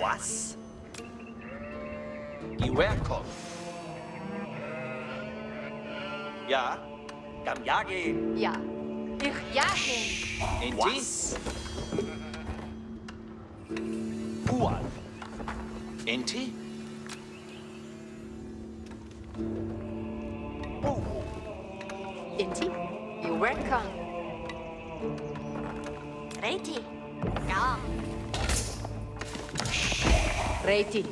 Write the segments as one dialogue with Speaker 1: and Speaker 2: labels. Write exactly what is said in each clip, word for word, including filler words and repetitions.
Speaker 1: Was? Iwerkon. Ja. Gamjage.
Speaker 2: Ja. Ich jage.
Speaker 1: Enti.
Speaker 3: Was?
Speaker 1: Puan. Enti. Buhu.
Speaker 2: Inti. Iwerkon.
Speaker 4: Reiti. Ja.
Speaker 2: Reiti.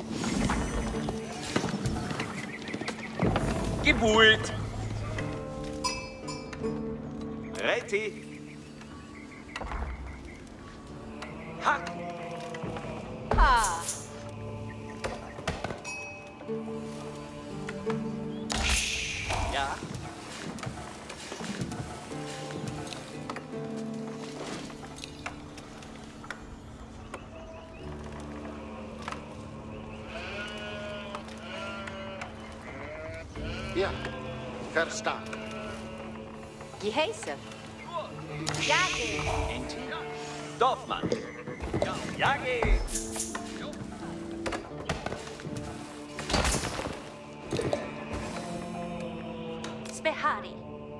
Speaker 1: Geburt. Reti. Hack.
Speaker 2: Ha.
Speaker 1: Ja.
Speaker 3: Ja, verstanden.
Speaker 2: Geheißen.
Speaker 4: Jage.
Speaker 1: Enti. Dorfmann. Jage.
Speaker 4: Spehari.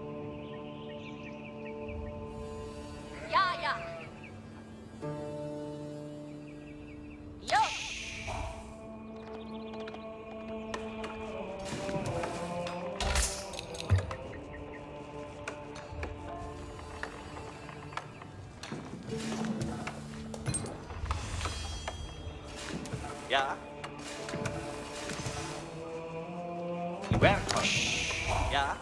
Speaker 4: Ja, ja. Jo.
Speaker 1: Ja. Iwerkon. Ja.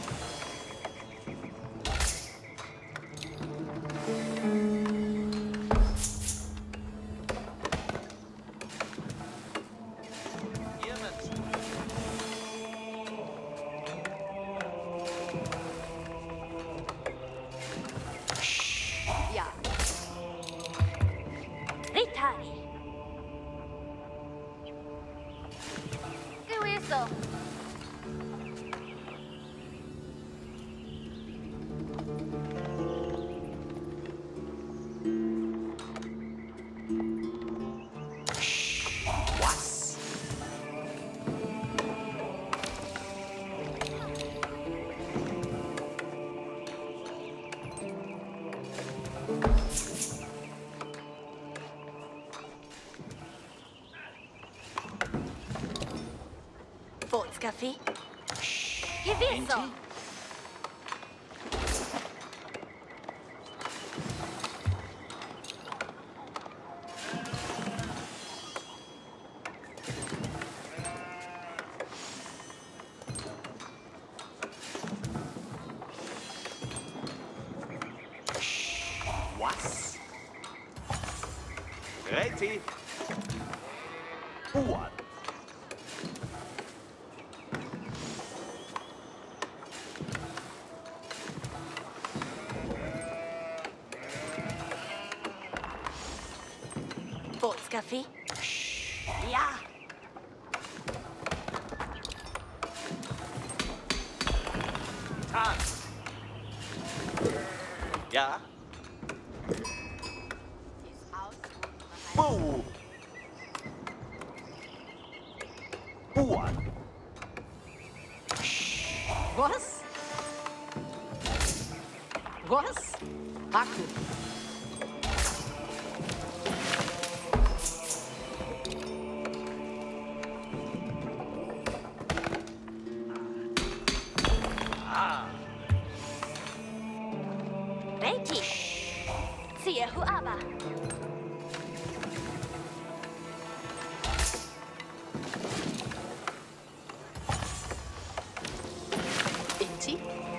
Speaker 1: Irmens.
Speaker 2: Ja.
Speaker 4: Ritari. Gewisso.
Speaker 1: Was?
Speaker 4: Bootskaffee. Gewisso.
Speaker 1: Enti. Was? Reti. Puan.
Speaker 4: Bootskaffee. Ja.
Speaker 1: Tan. Ja. Bu. Puan.
Speaker 2: Was? Was? Haku.
Speaker 1: Ah.
Speaker 4: Reiti. Siehe Huaba.
Speaker 2: Inti.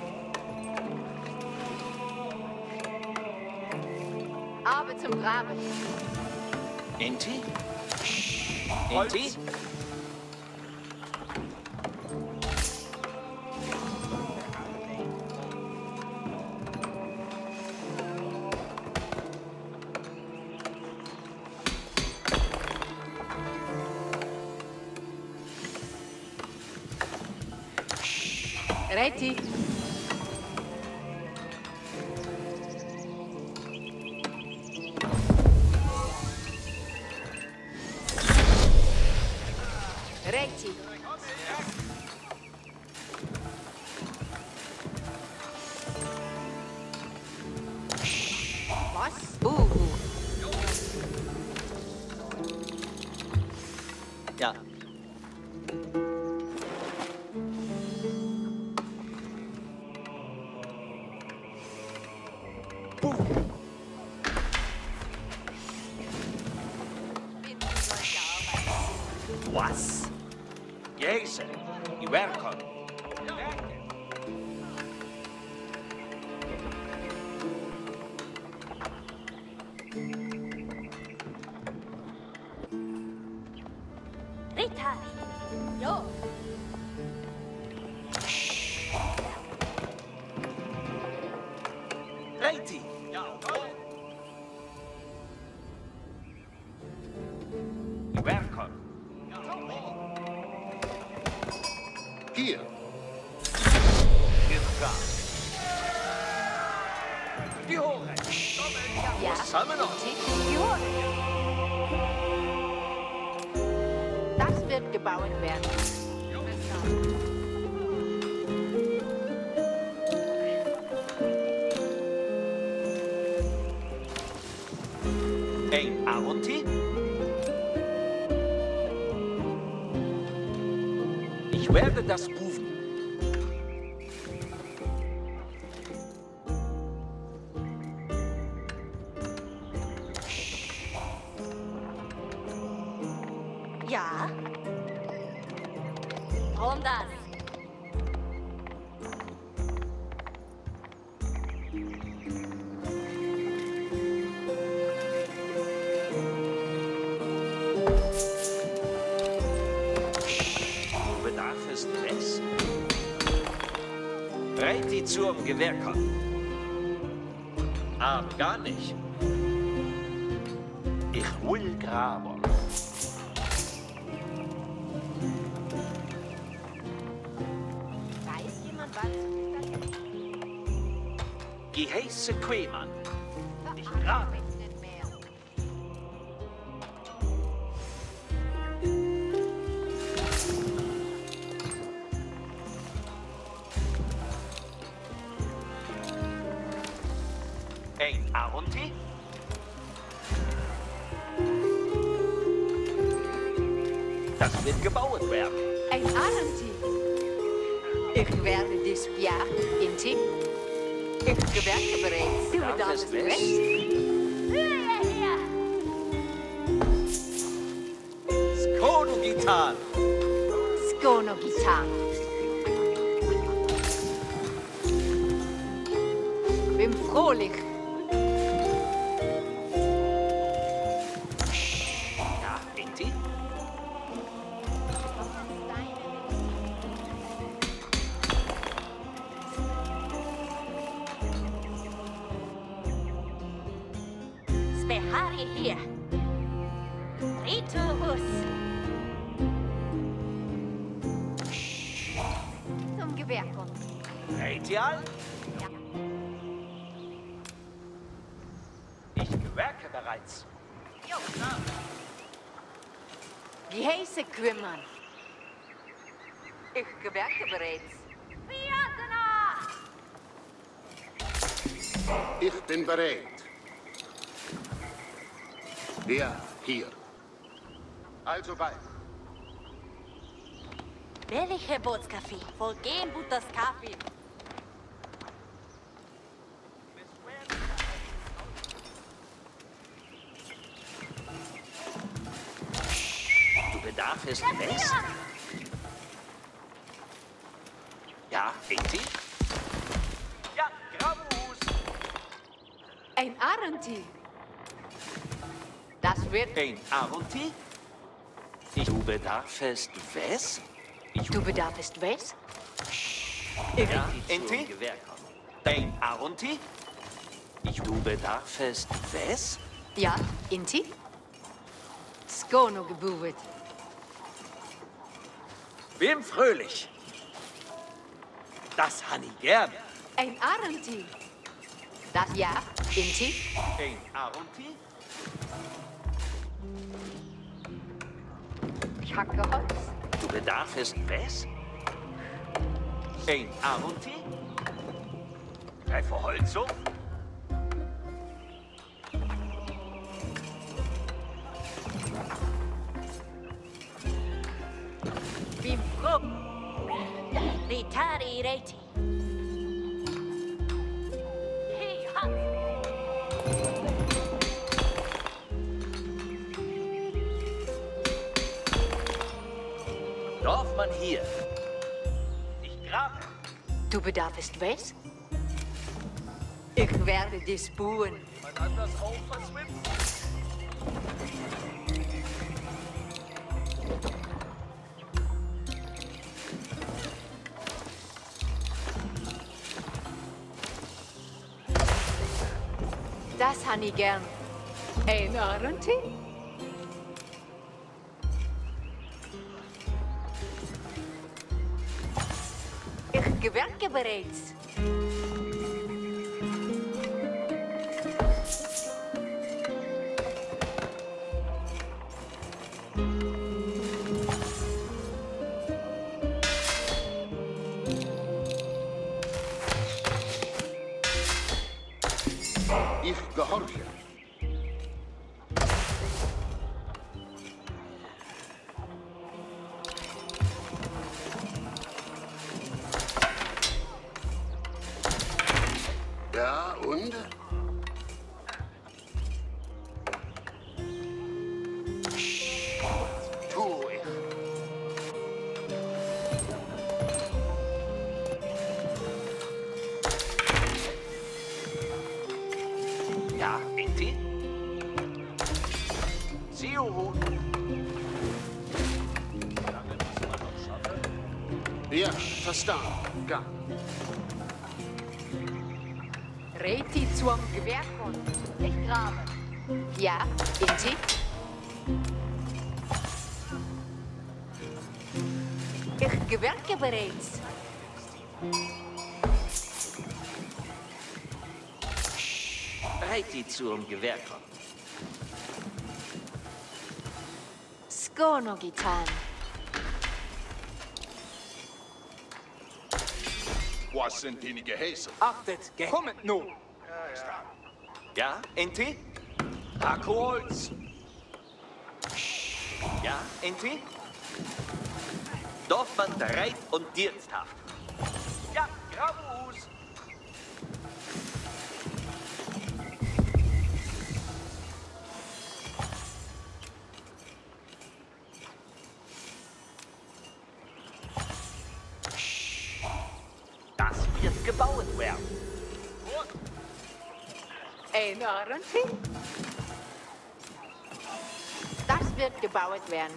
Speaker 2: Aber zum Graben.
Speaker 1: Enti. Enti.
Speaker 2: Reiti. Was? Buhu.
Speaker 1: Ja. Was? Jason, Iwerkon.
Speaker 4: Ritari. Jo.
Speaker 1: Reiti. Iwerkon.
Speaker 3: Hier.
Speaker 1: Gifka. Diore.
Speaker 2: Ja.
Speaker 1: Summoner.
Speaker 2: Das wird gebaut werden.
Speaker 1: Ein Aronti. Ich werde das rufen.
Speaker 4: Ja. Warum das?
Speaker 1: Du bedarfst es. Reiti zum Gewehrkopf. Aber gar nicht. Ich will graben.
Speaker 2: Weiß jemand was?
Speaker 1: Die heiße Quemann. Ich grabe.
Speaker 2: Nicht mehr.
Speaker 1: Ein Aronti. Das wird gebaut werden.
Speaker 2: Ein Arenti. Ich werde dies Jahr in Team. Ich gewerke bereits. Du
Speaker 1: Darf
Speaker 2: bedarfst
Speaker 1: es
Speaker 2: West.
Speaker 4: Höhe her.
Speaker 1: Skono-Gitarren.
Speaker 2: Skono Gitarre. Bin frohlich.
Speaker 1: Ja, Inti.
Speaker 4: Spehari hier. Rituhus.
Speaker 2: Zum Gewerke.
Speaker 1: Reitial.
Speaker 2: Ja.
Speaker 1: Ich gewerke bereits.
Speaker 2: Die heiße Kümmern. Ich gewerke bereits.
Speaker 4: Viatana.
Speaker 3: Ich bin bereit. Ja, hier. Also bald.
Speaker 4: Welche Bootskaffee? Volgehen Butas Kaffee.
Speaker 1: Du bedarfst es. Ja, Inti. Ja, Gravus.
Speaker 2: Ein Arenti. Das wird.
Speaker 1: Ein Aronti. Ich, du bedarfst was? Ich,
Speaker 2: Du bedarfst was?
Speaker 1: ja, Inti. Ein Aronti. Ich, du bedarfst was?
Speaker 2: Ja, Inti. Skono gebuwet.
Speaker 1: Wem fröhlich? Das han ich gern.
Speaker 2: Ein Arenti. Das ja, Inti.
Speaker 1: Ein Aronti.
Speaker 2: Ich hacke Holz.
Speaker 1: Du bedarfst was? Ein Aronti. Drei Verholzung.
Speaker 4: Vitari Reti. Hey, ha!
Speaker 1: Dorfmann hier. Ich grabe.
Speaker 2: Du bedarfst was? Ich werde dich buhen.
Speaker 1: Jemand anders auch verschwimmt?
Speaker 2: Das han ich gern. Ein Arenti? Ich gewerke bereits.
Speaker 3: Ich gehorche. Ja, und? Tu ich.
Speaker 1: Ja, Inti? Siu.
Speaker 3: Ja, verstanden. Gang.
Speaker 2: Reti zum Gewerkon.
Speaker 4: Ich grabe.
Speaker 2: Ja, Inti? Ich gewerke bereits.
Speaker 1: Reiti zum Gewerker.
Speaker 2: Skono getan.
Speaker 5: Was sind die Gehäuse?
Speaker 6: Achtet, kommet nun!
Speaker 1: Ja, Inti? Hackholz. Ja, Inti? Dorfmann bereit und diensthaft. Ja, Gravus. Das wird gebaut werden.
Speaker 2: Ein Arenti? Das wird gebaut werden.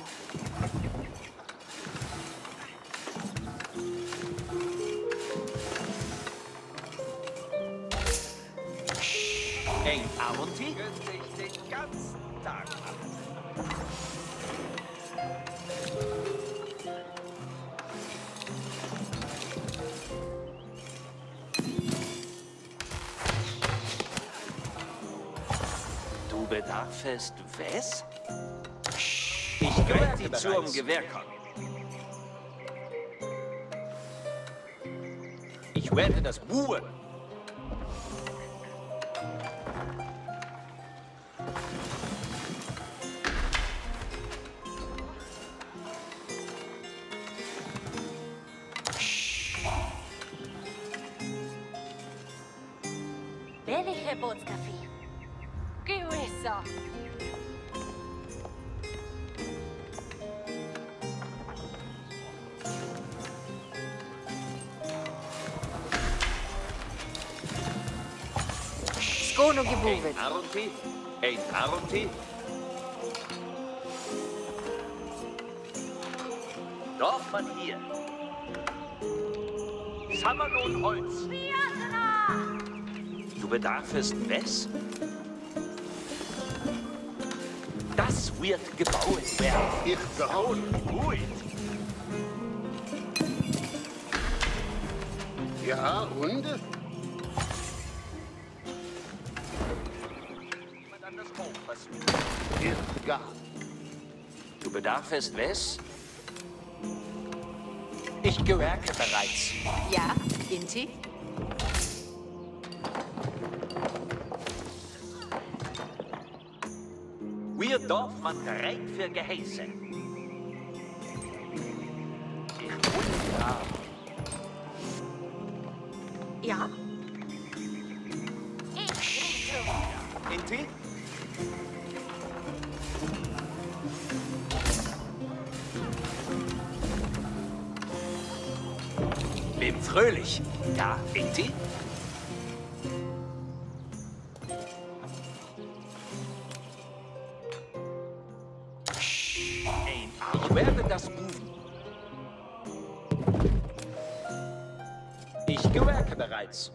Speaker 1: Ein Amonti? Könnte ich den ganzen Tag machen. Du bedarfst was? Ich gehöre die zum Gewerker. Ich werde das buhen.
Speaker 4: Welche Bootskaffee? Gewisser.
Speaker 2: Skono gebuvet.
Speaker 1: Ein Arunti? Ein Arunti? Dorfmann hier. Sammeln und Holz. Du bedarfst was? Das wird gebaut werden.
Speaker 3: Ich gehorche.
Speaker 1: Gut.
Speaker 3: Ja, und?
Speaker 1: Jemand anders auch was.
Speaker 3: Ich gar.
Speaker 1: Du bedarfst was?
Speaker 6: Ich gewerke bereits.
Speaker 2: Ja, Inti?
Speaker 1: Wir Dorfmann bereit für Gehäuse. Ich wundere.
Speaker 6: Inti?
Speaker 1: Leben fröhlich. Ja, Inti?
Speaker 6: Ich werde das rufen. Ich gewerke bereits.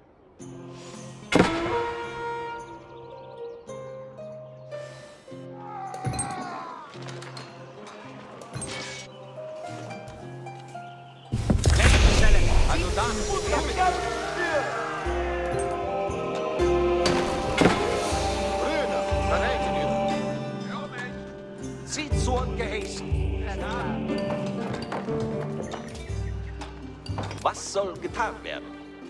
Speaker 6: Also dann,
Speaker 3: Brüder, bereitet ihr.
Speaker 1: Zieht zur Gehäßen. Was soll getan werden?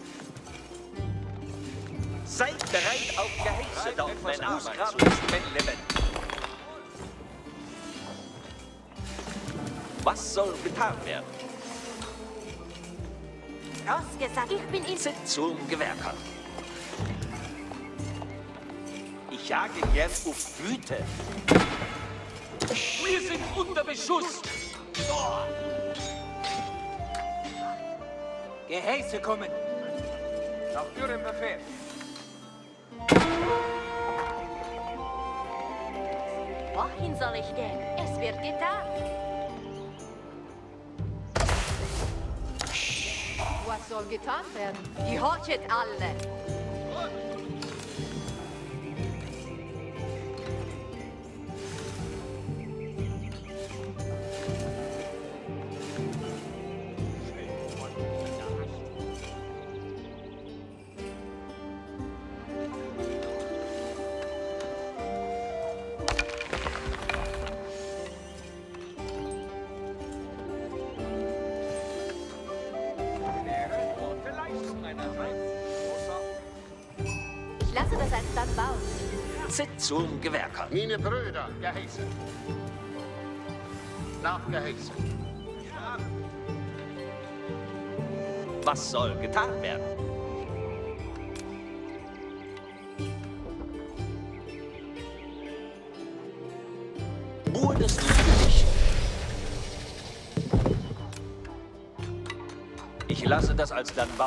Speaker 1: Seid bereit auf Gehäuse, dort mein Arbeit zu leben. Was soll getan werden?
Speaker 4: Ausgesagt, ich bin in...
Speaker 1: Sind zum Gewerker. Ich jage gern auf Güte. Wir sind unter Beschuss. Oh.
Speaker 6: Gehäuse kommen. Nach Ihrem Befehl.
Speaker 4: Wohin soll ich gehen? Es wird getan.
Speaker 2: Was soll getan werden? Gehorchet alle.
Speaker 4: Ich lasse das alsdann bauen.
Speaker 1: Zit zum Gewerker.
Speaker 3: Meine Brüder, Gehäuse. Nach Gehäuse.
Speaker 1: Was soll getan werden? Ruhe des Lied für dich. Ich lasse das alsdann bauen.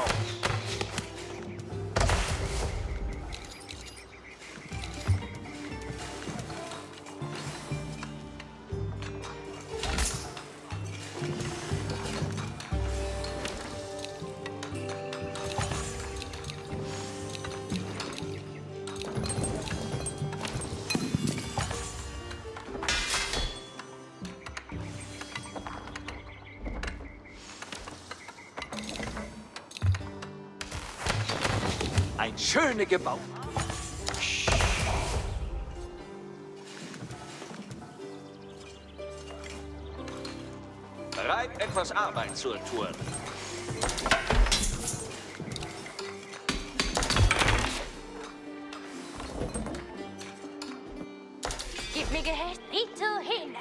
Speaker 1: Ein schönes Gebäude. Bereit, etwas Arbeit zu tun.
Speaker 4: Gib mir Gehäuse. Rito hin.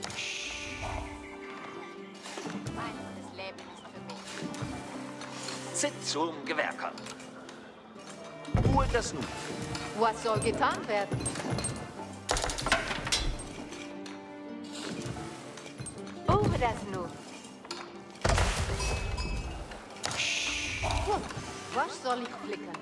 Speaker 2: Meines Lebens für mich.
Speaker 1: Zit zum Gewerker. Ruhe das nun.
Speaker 2: Was soll getan werden?
Speaker 4: Buche das nun.
Speaker 2: Gut. Was soll ich flicken?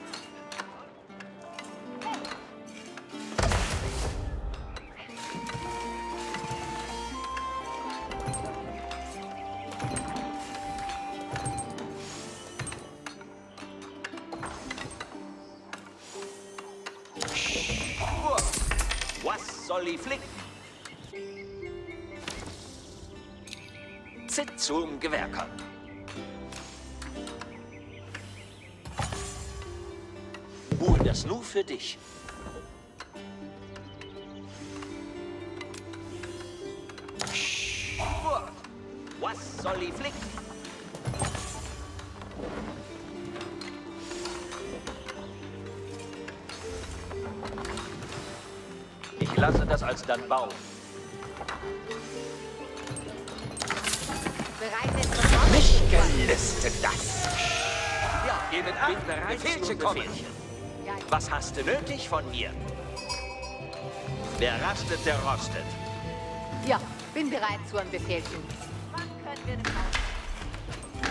Speaker 1: Was soll ich flicken? Zit zum Gewerker. Hol das nur für dich. Was soll ich flicken? Ich lasse das alsdann bauen.
Speaker 2: Bereitet sofort.
Speaker 1: Mich gelüstet das. Ja, Ihnen an, Befehlchen kommen. Was hast du nötig von mir? Wer rastet, der rostet.
Speaker 2: Ja, bin bereit zu einem Befehlchen.
Speaker 4: Wann können wir das aus?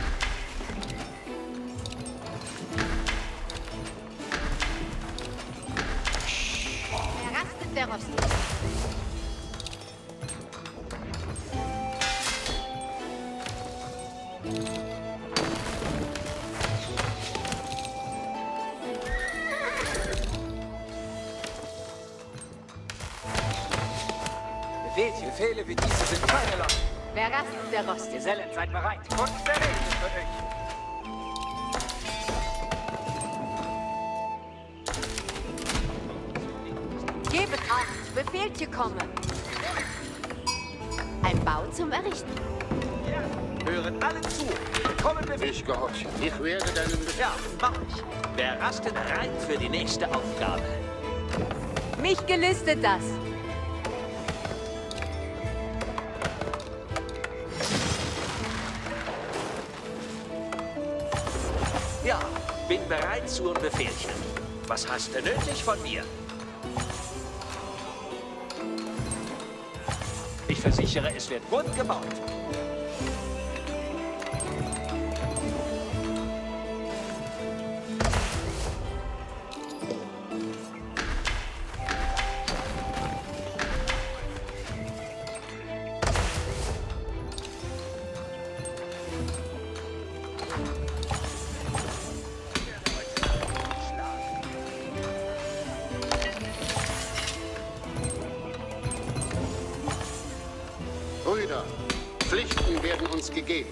Speaker 2: Wer rastet, der rostet.
Speaker 6: Befehle, Befehle wie diese sind keine Lachen.
Speaker 2: Wer rastet, der rostet.
Speaker 6: Gesellen, seid bereit. Und bereden für euch.
Speaker 2: Gebet acht, Befehlche komme. Ein Bau zum Errichten.
Speaker 1: Hören alle zu. Kommen Befehl.
Speaker 3: Ich gehorche. Ich werde deinen Befehl.
Speaker 1: Ja, mach ich. Wer rastet, bereit für die nächste Aufgabe.
Speaker 2: Mich gelüstet das.
Speaker 1: Ja, bin bereit zu einem Befehlchen. Was hast du nötig von mir? Ich versichere, es wird gut gebaut.
Speaker 3: Brüder, Pflichten werden uns gegeben.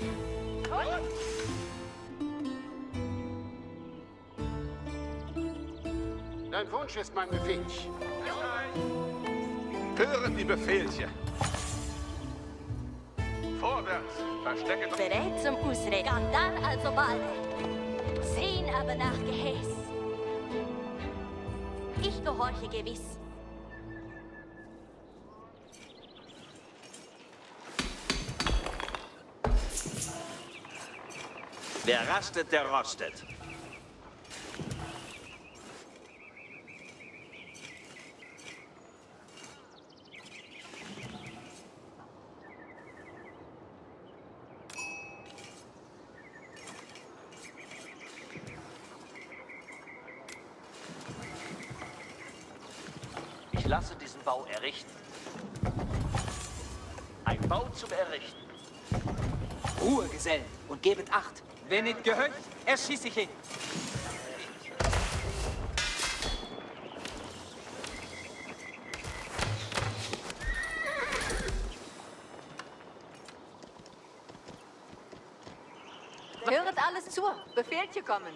Speaker 3: Dein Wunsch ist mein Befehl.
Speaker 5: Hören die Befehlchen. Vorwärts. Verstecken.
Speaker 4: Bereit zum Ausreden. Kann dann also bald. Sehen aber nach Gehäß. Ich gehorche gewiss.
Speaker 1: Wer rastet, der rostet. Ich lasse diesen Bau errichten. Ein Bau zum Errichten.
Speaker 6: Ruhe, Gesellen, und gebet Acht. Wer nicht gehört, erschieße ich ihn.
Speaker 2: Höret alles zu. Befehlche kommen.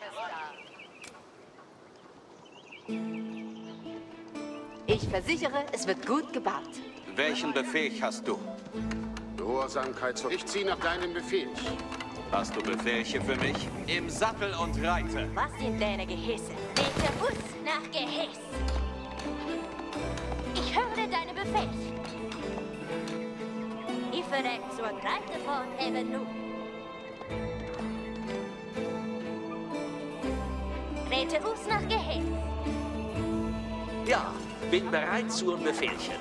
Speaker 2: Ich versichere, es wird gut gebaut.
Speaker 5: Welchen Befehl hast du?
Speaker 3: Gehorsamkeit zur... Ich ziehe nach deinem Befehl.
Speaker 5: Hast du Befehlchen für mich? Im Sattel und reite.
Speaker 4: Was sind deine Gehässe? Bitte Bus nach Gehäß. Ich höre deine Befehle. Ich verreck zur Reite von eben nun. Rete us nach Gehäß.
Speaker 1: Ja, bin bereit zu einem Befehlchen.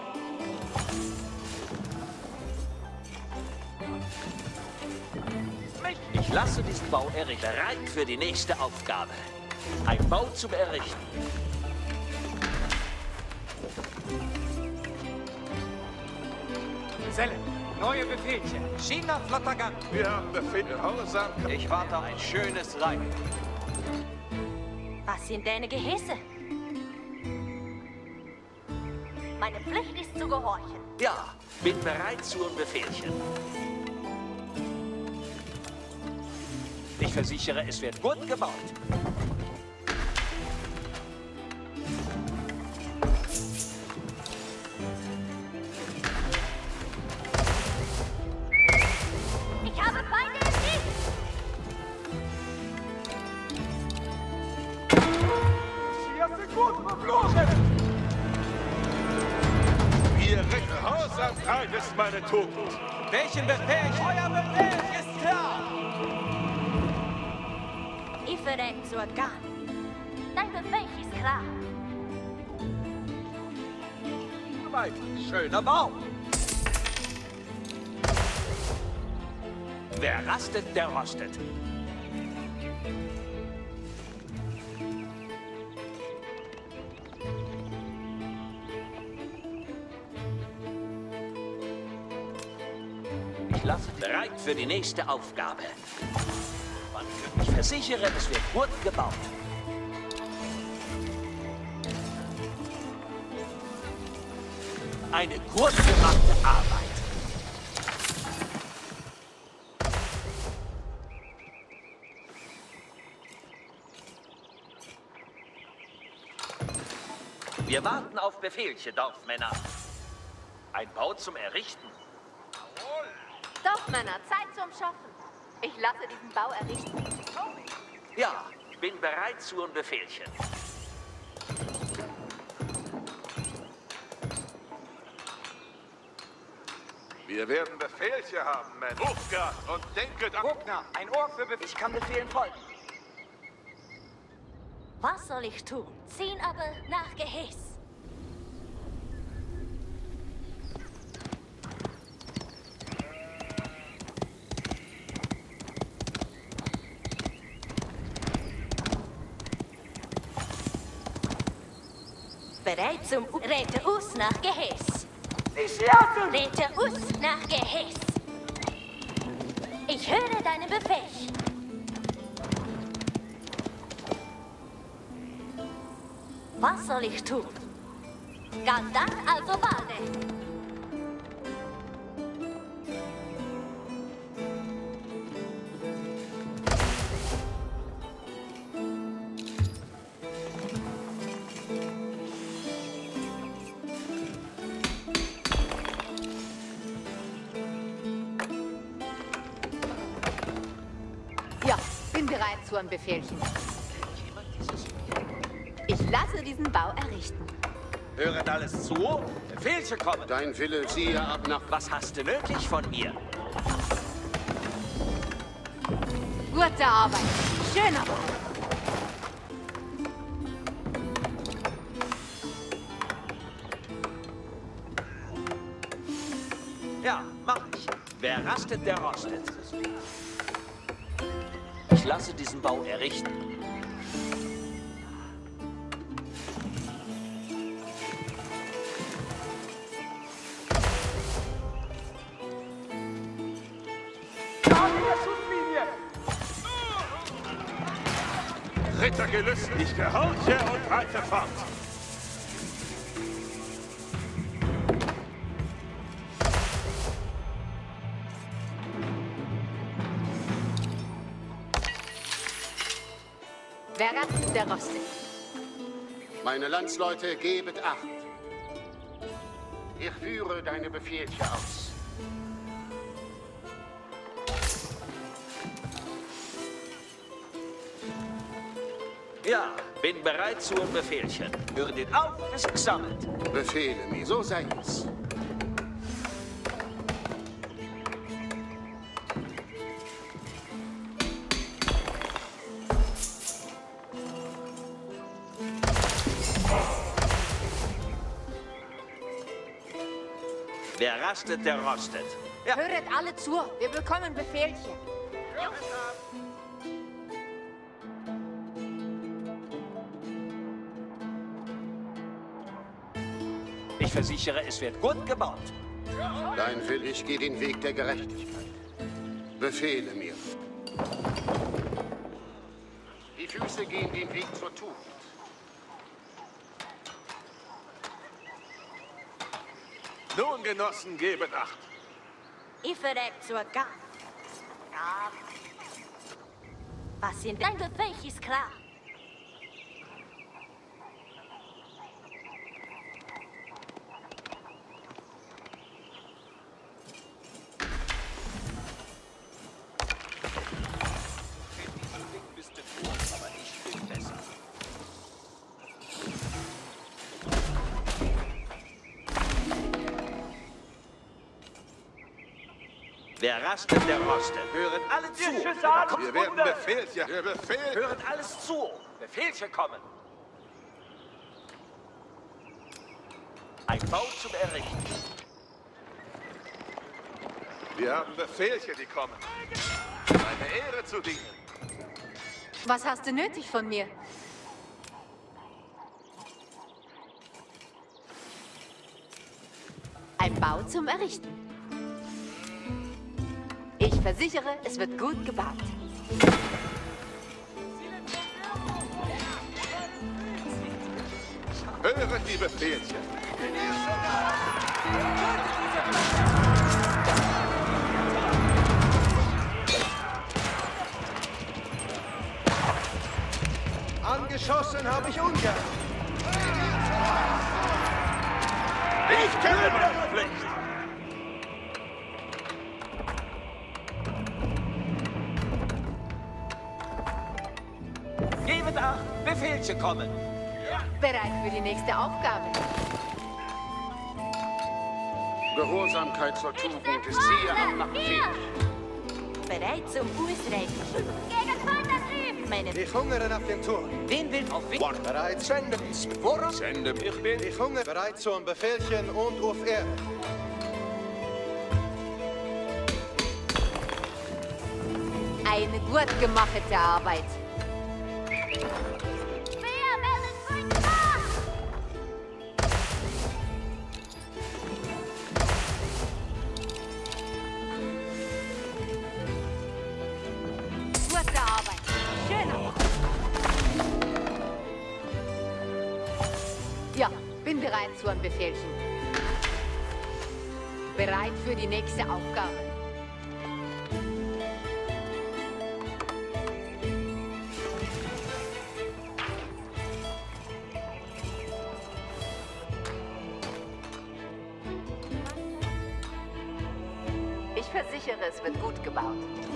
Speaker 1: Ich lasse diesen Bau errichten. Bereit für die nächste Aufgabe. Ein Bau zum Errichten.
Speaker 6: Gesellen, neue Befehlchen. China, flotter Gang.
Speaker 5: Wir haben Befehl. Gehorsam.
Speaker 1: Ich warte ein schönes Reiten.
Speaker 4: Was sind deine Gehässe? Meine Pflicht ist zu gehorchen.
Speaker 1: Ja, bin bereit zu einem Befehlchen. Ich versichere, es wird gut gebaut.
Speaker 4: Ich habe Feinde im Sicht.
Speaker 5: Ihre Gehorsamkeit ist meine Tugend.
Speaker 6: Welchen Befehl? Euer Befehl ist klar.
Speaker 4: Ich verreck zur Gang. Dein Befehl ist klar.
Speaker 5: Arbeit. Schöner Bau.
Speaker 1: Wer rastet, der rostet. Ich lasse bereit für die nächste Aufgabe. Ich versichere, es wird gut gebaut. Eine gut gemachte Arbeit. Wir warten auf Befehlchen, Dorfmänner. Ein Bau zum Errichten.
Speaker 2: Dorfmänner, Zeit zum Schaffen. Ich lasse diesen Bau errichten.
Speaker 1: Ja, bin bereit zu einem Befehlchen.
Speaker 7: Wir werden Befehlchen haben, Männer. Hofgard und denket an...
Speaker 6: Rugner, ein Ohr für Befehl. Ich kann Befehlen folgen.
Speaker 4: Was soll ich tun? Ziehen aber nach Gehäß. Bereit zum U Rete us nach Gehäß. Rete us nach Gehäß. Ich höre deinen Befehl. Was soll ich tun? Gandalf also balde.
Speaker 2: Ja, bin bereit zu einem Befehlchen. Ich lasse diesen Bau errichten.
Speaker 1: Höret alles zu? Befehlchen kommen.
Speaker 3: Dein Wille siehe ab nach...
Speaker 1: Was hast du nötig von mir?
Speaker 2: Gute Arbeit. Schöner Bau.
Speaker 1: Ja, mach ich. Wer rastet, der rostet. Ich lasse diesen Bau errichten.
Speaker 7: Ritter gelüsten, ich gehorche und reite fort.
Speaker 2: Wer rastet, der rostet.
Speaker 3: Meine Landsleute, gebet Acht. Ich führe deine Befehlchen aus.
Speaker 1: Ja, bin bereit zu einem Befehlchen. Hört auf, ist gesammelt.
Speaker 3: Befehle mir, so sei es.
Speaker 1: Wer rastet, der rostet. Ja.
Speaker 2: Höret alle zu, wir bekommen Befehlchen.
Speaker 1: Ich versichere, es wird gut gebaut.
Speaker 3: Dein Will, ich gehe den Weg der Gerechtigkeit. Befehle mir. Die Füße gehen den Weg zur Tugend.
Speaker 7: Nun, Genossen, gebet Acht.
Speaker 4: Ich verreckt zur Gabe. Gabe. Was sind dein Befehl ist klar.
Speaker 1: Wer rastet, der rostet. Höret alle zu.
Speaker 7: Wir werden Befehlchen. Wir Befehl.
Speaker 1: Höret alles zu. Befehlchen kommen. Ein Ein Bau zum Errichten.
Speaker 7: Wir haben Befehlchen, die kommen. Eine Ehre zu dienen.
Speaker 2: Was hast du nötig von mir? Ein Bau zum Errichten. Ich versichere, es wird gut gebaut.
Speaker 7: Höret die Befehlchen.
Speaker 8: Angeschossen habe ich ungern.
Speaker 7: Ich kenne meine Pflicht.
Speaker 1: Gebet acht, Befehlchen kommen.
Speaker 2: Bereit für die nächste Aufgabe.
Speaker 3: Gehorsamkeit zur Tugend ist siehe am Befehl.
Speaker 4: Bereit zum Ausreiten. Gegen Vatertrieb! Meine
Speaker 8: Ich hungere nach dem Tor.
Speaker 6: Wen will auf Wind?
Speaker 8: Bereit, senden. Woran?
Speaker 7: Sende ich bin.
Speaker 8: Ich hungere bereit zum Befehlchen und auf Ehre.
Speaker 2: Eine gut gemachte Arbeit.
Speaker 4: Wer meldet gut nach?
Speaker 2: Gute Arbeit. Schöner. Ja, bin bereit zu einem Befehlchen. Bereit für die nächste Aufgabe. Ich versichere, es wird gut gebaut.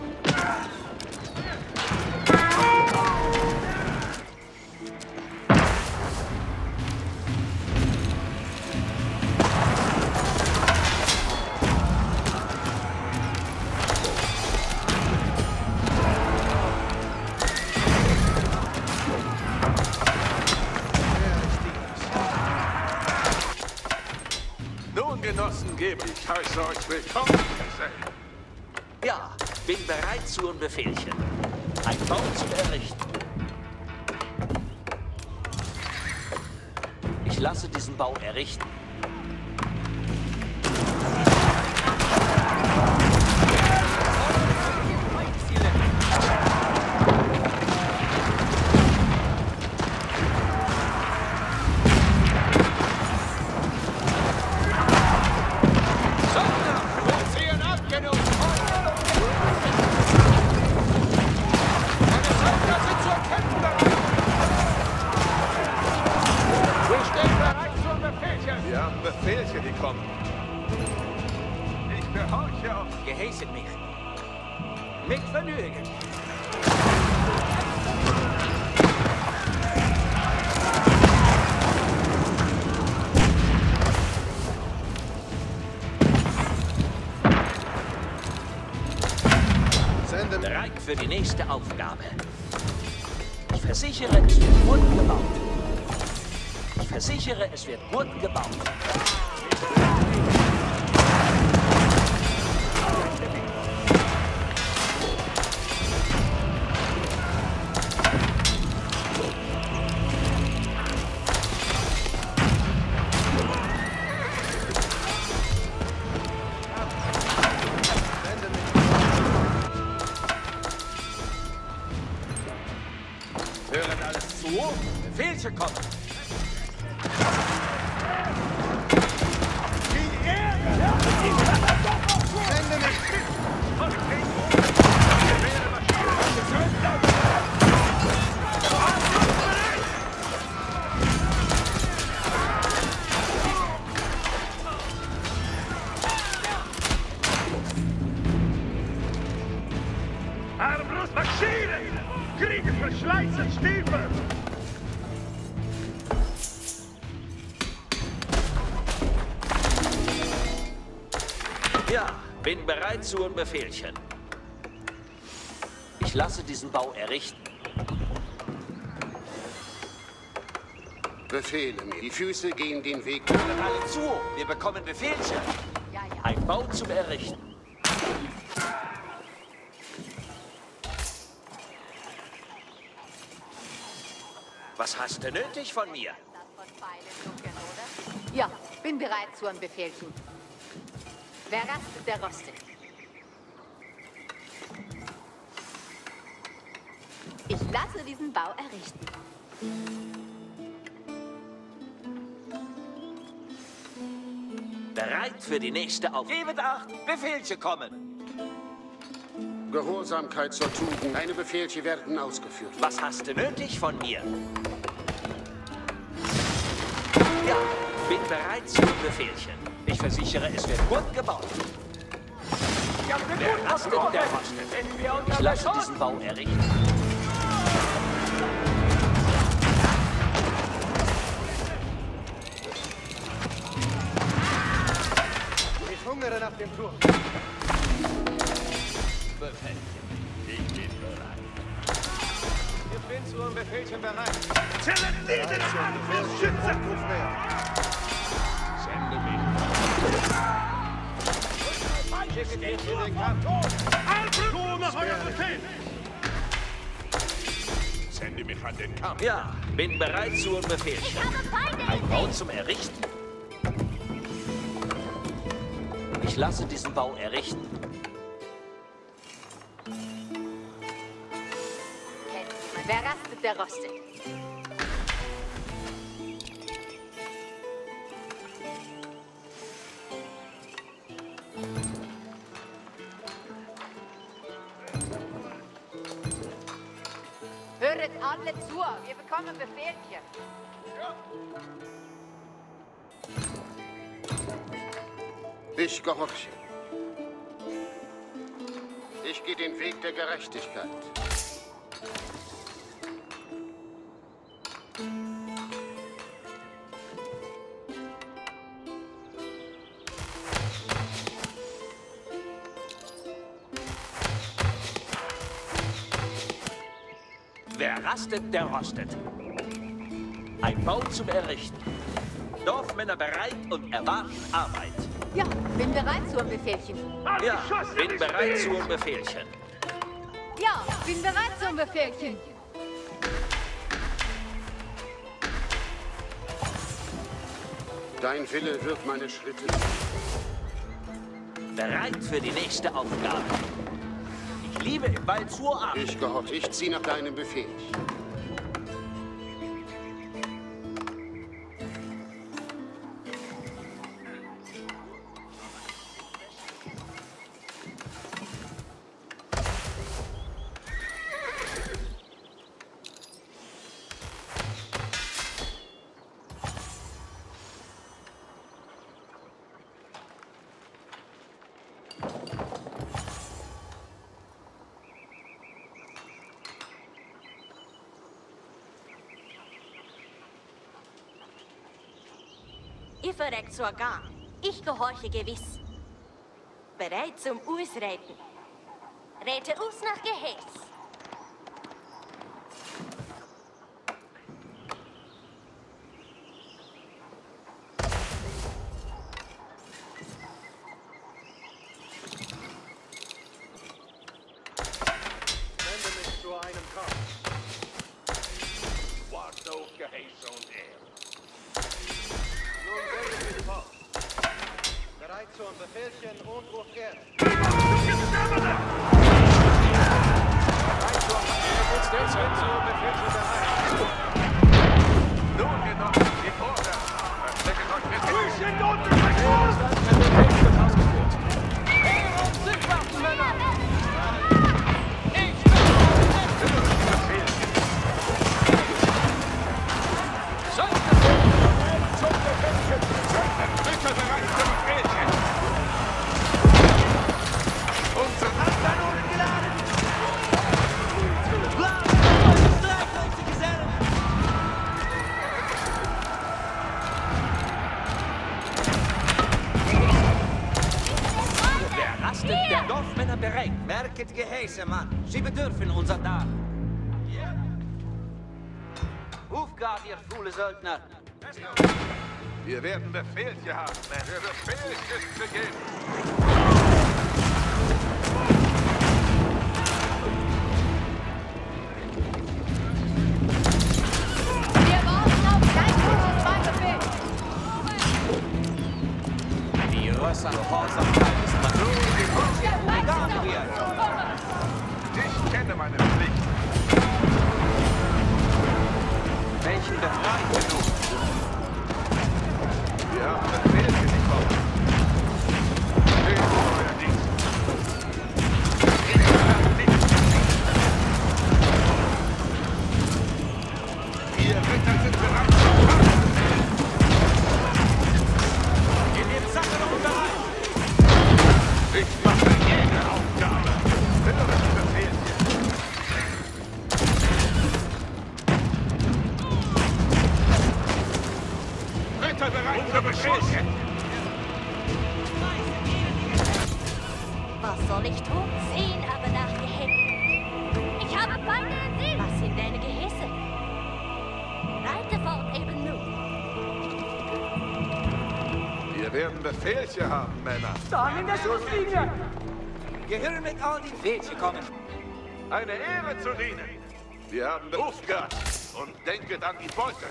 Speaker 7: Nun, Genossen, gebe ich heiße euch willkommen, Gesellen.
Speaker 1: Ja, bin bereit zu einem Befehlchen. Ein Bau zum Errichten. Ich lasse diesen Bau errichten.
Speaker 7: Wir haben Befehlchen, die kommen. Ich gehorche auf.
Speaker 6: Geheißen mich. Mit Vergnügen.
Speaker 8: Senden.
Speaker 1: Bereit für die nächste Aufgabe. Ich versichere, es wird gut gebaut. Ich versichere, es wird gut gebaut. Hören alles zu. Befehlchen kommen.
Speaker 8: Sende mich.
Speaker 7: Armbrust marschieren! Kriegen verschleißen Stiefel!
Speaker 1: Ja, bin bereit zu einem Befehlchen. Ich lasse diesen Bau errichten.
Speaker 3: Befehle mir. Die Füße gehen den Weg.
Speaker 1: Hören alle zu. Wir bekommen Befehlchen.
Speaker 2: Ja, ja.
Speaker 1: Ein Bau zum Errichten. Was hast du nötig von mir?
Speaker 2: Das von Pfeilen ducken, oder? Ja, bin bereit zu einem Befehlchen. Wer rastet, der rostet. Ich lasse diesen Bau errichten.
Speaker 1: Bereit für die nächste Aufgabe. Gebet acht, Befehlchen kommen.
Speaker 3: Gehorsamkeit zur Tugend. Deine Befehlche werden ausgeführt.
Speaker 1: Was hast du nötig von mir? Ja, bin bereit zu Befehlchen. Ich versichere, es wird gut gebaut. Wer rastet, der rostet. Ich lasse diesen Bau errichten.
Speaker 8: Ich hungere nach dem Turm.
Speaker 7: Ich bin bereit.
Speaker 8: Ich bin zu einem Befehlchen bereit.
Speaker 7: Zähle diesen Angriffsschützen! Sende mich.
Speaker 8: Schicke dich in den Kampf.
Speaker 7: Ruhe nach eurem Befehl! Sende mich an den Kampf.
Speaker 1: Ja, bin bereit zu Befehlchen. Ein Bau zum Errichten. Ich lasse diesen Bau errichten.
Speaker 2: Wer rastet, der rostet. Höret alle zu, wir bekommen Befehlchen.
Speaker 3: Ich gehorche. Ich gehe den Weg der Gerechtigkeit.
Speaker 1: Wer rastet, der rostet. Ein Bau zum Errichten. Dorfmänner bereit und erwarten Arbeit.
Speaker 2: Ja, bin bereit zu einem Befehlchen.
Speaker 1: Ja, bin bereit zu einem Befehlchen.
Speaker 2: Ja, bin bereit zu einem Befehlchen.
Speaker 3: Dein Wille wird meine Schritte.
Speaker 1: Bereit für die nächste Aufgabe. Ich liebe im Wald zur Arbeit.
Speaker 3: Ich gehorche. Ich ziehe nach deinem Befehl.
Speaker 4: Ich verreckt sogar. Ich gehorche gewiss. Bereit zum Ausreiten. Rete aus nach Gehäß.
Speaker 8: Sende mich zu einem Kampf.
Speaker 7: Wart auf Geheiß und Ehr.
Speaker 8: Nun wende ich mich fort. Bereit zu einem Befehlchen und auf Erde. Bereit zu einem Befehlchen bereit.
Speaker 7: Nun genug, die Order. Verstecket euch mit den
Speaker 8: Frühchen unten, mein Vorstand! Der Befehl wird ausgeführt.
Speaker 6: Ehren sich, Waffenmänner!
Speaker 7: Bitte bereit für die Befehlchen. Unsere Handkanonen geladen.
Speaker 1: Wer rastet, der Dorfmänner bereit.
Speaker 6: Merket Gehäse, Mann. Sie bedürfen unser Daten. Aufgabe, ihr faule Söldner.
Speaker 7: Wir werden Befehl hier haben, Männer. Der Befehl ist gegeben.
Speaker 2: Wir warten auf dein gutes Befehl.
Speaker 5: Die Rösser Gehorsamkeit ist man nur die Kunst der Gabriel.
Speaker 7: Ich kenne meine Pflicht.
Speaker 5: Welchen Bereich genug?
Speaker 7: Wir haben Befehl hier bekommen. Ich euer Dienst. Ich habe nichts gesehen. Wir Ritter sind bereit.
Speaker 5: In den Sattel und bereit.
Speaker 7: Ich mache jede Aufgabe. Höre den Befehl hier. Ritter bereit für Beschuss.
Speaker 4: Was soll ich tun? Sehen aber nach Gehirn. Ich habe Feinde in Sicht. Was sind deine Gehäuse? Reite fort eben nun.
Speaker 7: Wir werden Befehl hier haben, Männer.
Speaker 6: Dann in der Schusslinie! Gehirn mit all den Fädchen kommen.
Speaker 7: Eine Ehre zu dienen. Wir haben Berufsgat und denket an die Beute.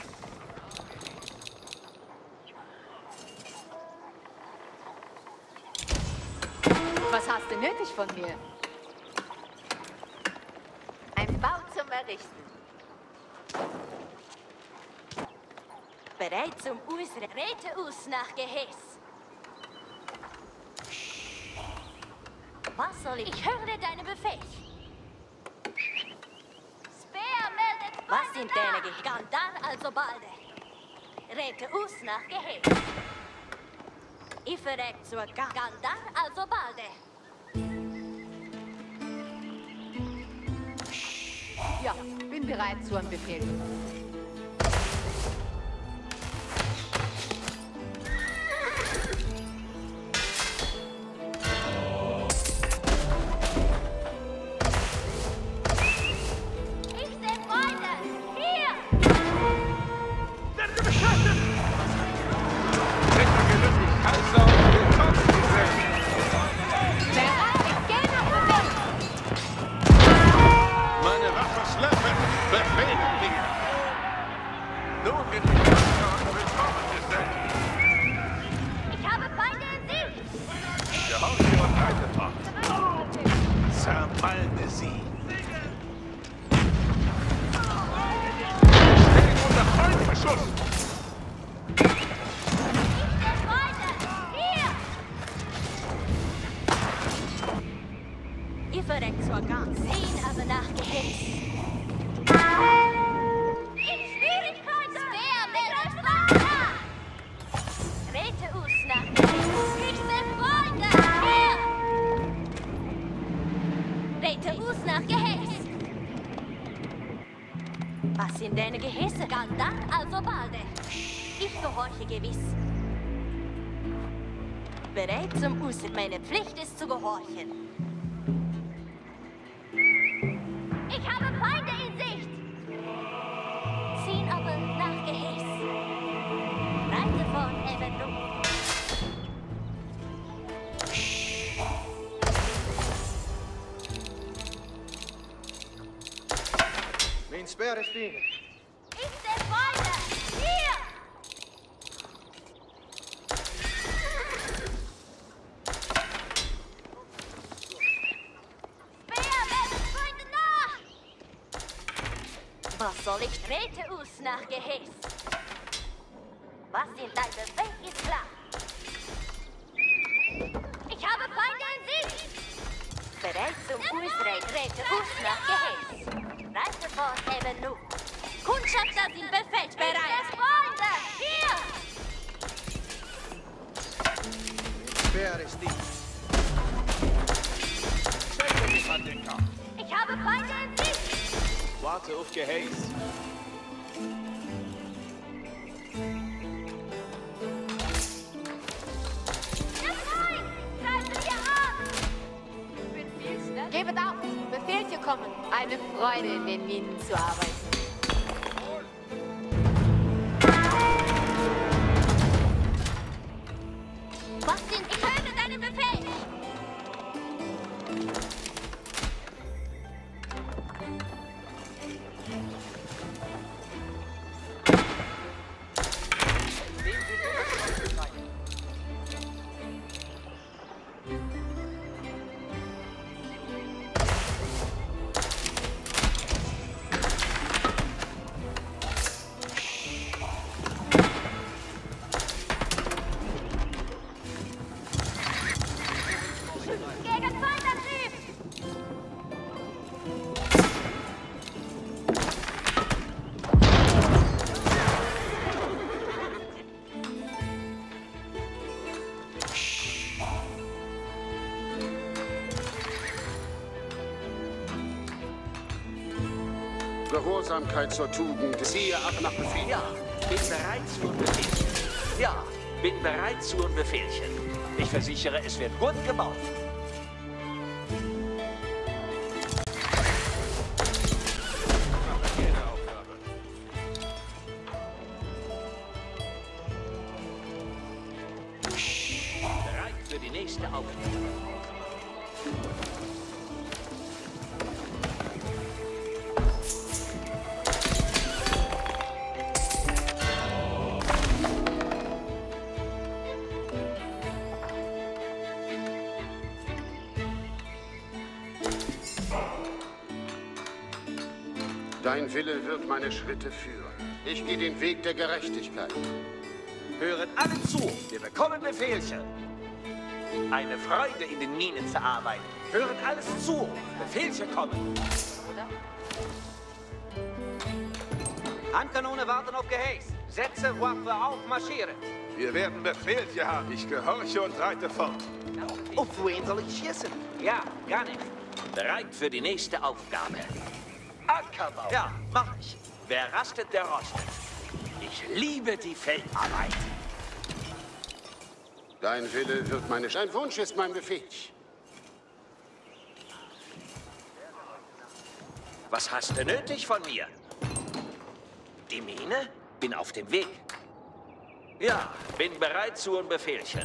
Speaker 2: Was hast du nötig von mir? Ein Bau zum Errichten.
Speaker 4: Bereit zum Ausre. Rete aus nach Gehäß. Was soll ich? Ich höre deine Befehl. Speer meldet. Was sind deine Gehäuse? Gandar also balde. Rete aus nach Gehäß. Ich verreckt zur Gandar also balde.
Speaker 2: Ja, bin bereit zu einem Befehl.
Speaker 4: Ich seh Freunde. Hier.
Speaker 7: Ritter gelübdig, Kaiser und willkommen gesehen.
Speaker 2: Bereit, ich gehe nach Befehl.
Speaker 7: Meine Waffe schleppen, befehlen mir. Nun bin ich Kaiser und willkommen gesehen.
Speaker 4: Ich habe Feinde in Sicht.
Speaker 7: Gehorche und reite fort. Zermalme sie. Stehen unter Feuerbeschuss.
Speaker 4: Der Freunde. Hier. Ich verreckt zur Gang. Sehen aber nach Gehäß. In Schwierigkeiten. Speer meldet Freunde. Rete aus nach Gehäß. Ich seh Freunde. Hier. Rete aus nach Gehäß. Was sind deine Gehäuse? Gandar also balde. Ich gehorche gewiss. Bereit zum User. Meine Pflicht ist zu gehorchen. Ich habe Feinde in Sicht. Ziehen aber nach Gehäß. Reite von eben nun.
Speaker 8: Mijn speer is tegen.
Speaker 4: Ich seh Feinde. Hier. Speer meldet Freunde nach. Was soll ich? Rete aus nach Gehäß. Was sind deine Befehl ist klar. Ich habe Feinde in Sicht. Bereit zum Ausreden. Rete aus nach Gehäß. Reite vor eben nun. Kundschafter sind befehlt bereit. Freunde, hier!
Speaker 8: Speer is tegen.
Speaker 7: Stelle mich an den Kampf.
Speaker 4: Ich habe Feinde in Sicht.
Speaker 5: Warte auf Gehäß.
Speaker 4: Der Feind! Greifen wir an! Ich bin viel schneller.
Speaker 2: Gebet auf, Befehl zu kommen. Eine Freude, in den Minen zu arbeiten.
Speaker 6: Wem sind wir bereit?
Speaker 4: Gegen Feindantrieb!
Speaker 3: Gehorsamkeit zur Tugend. Siehe ab nach Befehl.
Speaker 1: Ja, bin bereit zu und Befehlchen. Ja, bin bereit zu und Befehlchen. Ich versichere, es wird gut gebaut.
Speaker 7: Jede Aufgabe.
Speaker 1: Bereit für die nächste Aufgabe.
Speaker 3: Dein Wille wird meine Schritte führen. Ich gehe den Weg der Gerechtigkeit.
Speaker 1: Hören alle zu, wir bekommen Befehlchen. Eine Freude, in den Minen zu arbeiten. Hören alles zu, Befehlchen kommen.
Speaker 6: Handkanone warten auf Gehäß. Setze Waffe auf, marschiere.
Speaker 7: Wir werden Befehlchen haben. Ich gehorche und reite fort.
Speaker 1: Auf wen soll ich schießen?
Speaker 6: Ja, gar nicht.
Speaker 1: Bereit für die nächste Aufgabe. Ackerbau. Ja, mach ich. Wer rastet, der rostet. Ich liebe die Feldarbeit.
Speaker 3: Dein Wille wird meine... Dein Wunsch ist mein Befehl.
Speaker 1: Was hast du nötig von mir? Die Mine? Bin auf dem Weg. Ja, bin bereit zu und Befehlchen.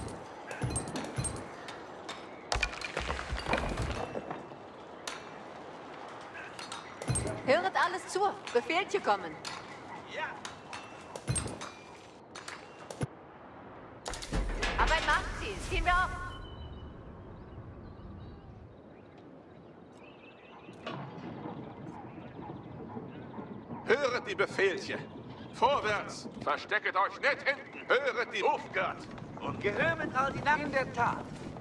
Speaker 2: Höret alles zu. Befehlchen kommen.
Speaker 1: Ja.
Speaker 2: Arbeit macht sie. Ziehen wir auf.
Speaker 7: Höret die Befehlchen. Vorwärts. Verstecket euch nicht hinten. Höret die Hofgard. Und
Speaker 6: Gehören all die Namen in der Tat.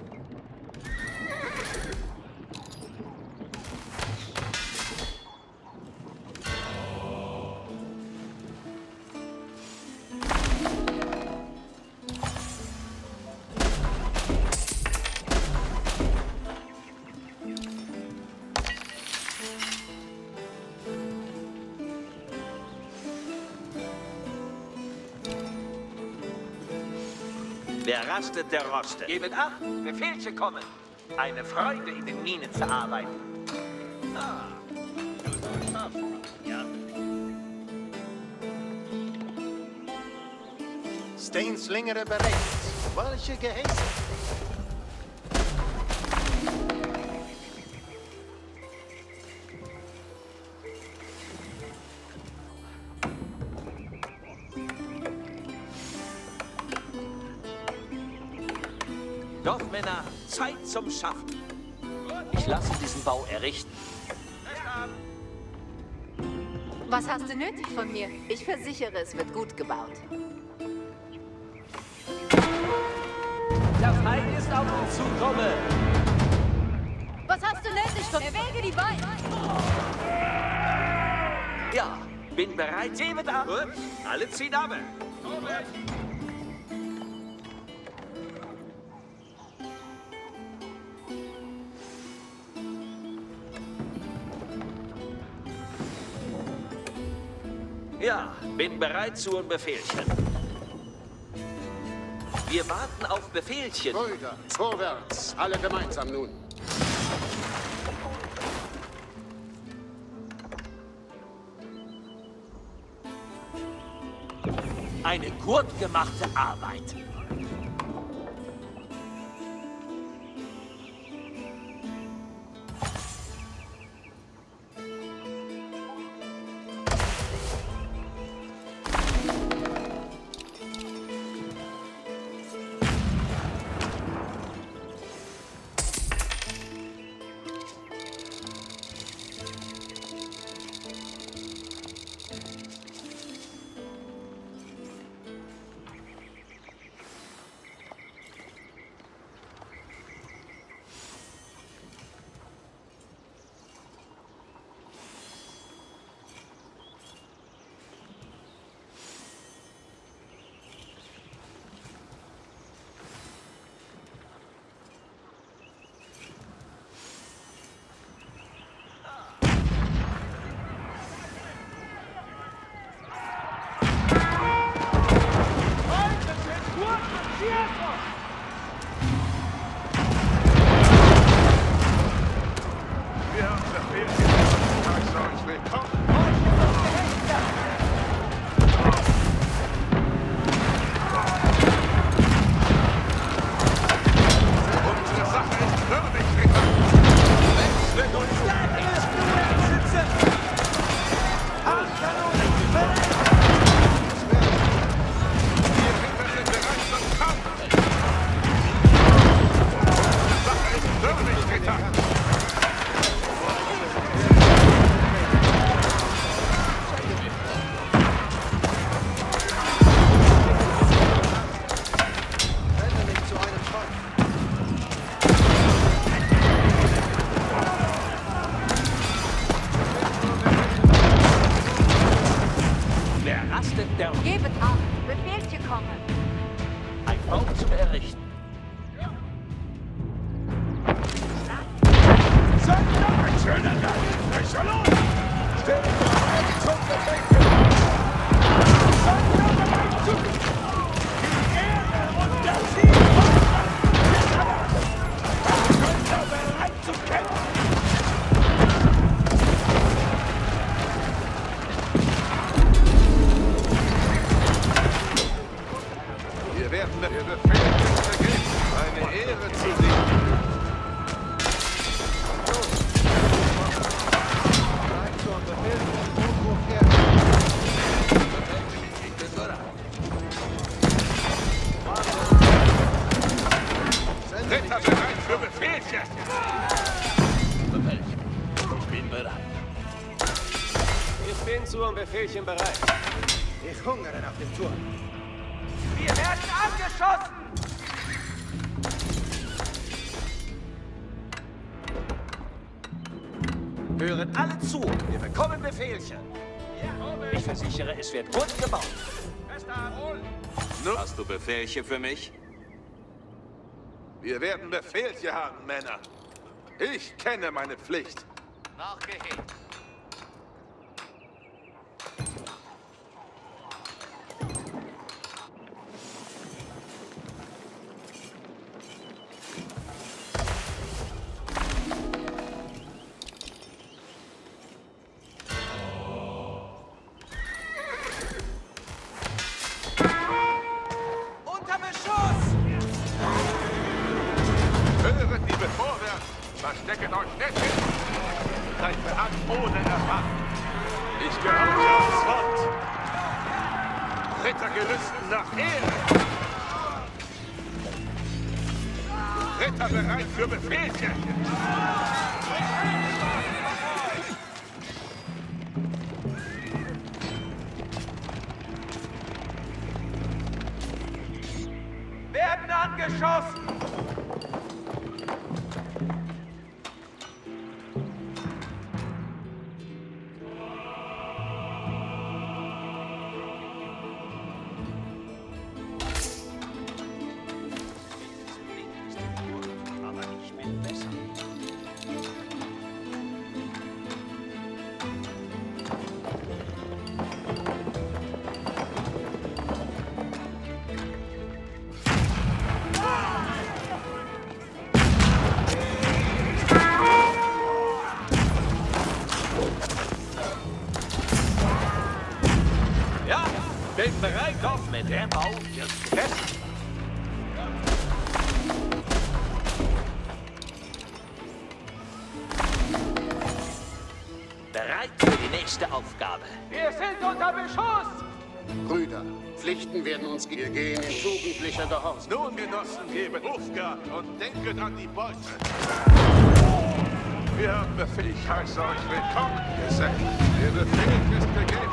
Speaker 1: Wer rastet, der rostet. Gebet acht, Befehlchen kommen. Eine Freude, in den Minen zu arbeiten. Ah, du sollst schaffen. Ja.
Speaker 8: Steenslingere bereit. Welche Gehäuse?
Speaker 1: Doch, Männer, Zeit zum Schaffen. Ich lasse diesen Bau errichten.
Speaker 2: Was hast du nötig von mir? Ich versichere, es wird gut gebaut.
Speaker 1: Der Feind ist auf uns zukommen.
Speaker 2: Was hast du nötig von mir? Erwäge die Beine.
Speaker 1: Ja, bin bereit. Gebet ab. Ups, alle ziehen ab. Ja, bin bereit zu und Befehlchen. Wir warten auf Befehlchen.
Speaker 3: Brüder, vorwärts. Alle gemeinsam nun.
Speaker 1: Eine gut gemachte Arbeit.
Speaker 7: Wir werden der Befehl gegeben. Eine Ehre zu dienen.
Speaker 8: Bereit zum Befehl und Notruf her.
Speaker 7: Ritter bereit für Befehlchen.
Speaker 5: Ich bin bereit.
Speaker 8: Ich bin zum Befehlchen bereit. Ich hungere nach dem Turm.
Speaker 1: Wir werden angeschossen! Hören alle zu, wir bekommen Befehlchen. Ich versichere, es wird gut gebaut.
Speaker 5: Hast du Befehlchen für mich?
Speaker 7: Wir werden Befehlchen haben, Männer. Ich kenne meine Pflicht.
Speaker 5: Nachgehend.
Speaker 1: Unter Beschuss!
Speaker 7: Höret, liebe Vorwärts! Verstecket euch nicht hin! Greife an ohne Erwarten! Ich gehorche aufs Wort! Ritter gelüsten nach Ehre! Ritter bereit für Befehlchen!
Speaker 1: Werden angeschossen! Aber ich bin besser. Ja, bin bereit auf mit dem Bau wird fest. Bereit für die nächste Aufgabe. Wir sind unter Beschuss!
Speaker 3: Brüder, Pflichten werden uns ge- Wir gehen in tugendlicher Gehorsam.
Speaker 7: Nun, Genossen, gebet Aufgabe und denket an die Beute. Wir haben Befehl. Ich heiße euch willkommen, Gesellen. Der Befehl ist gegeben.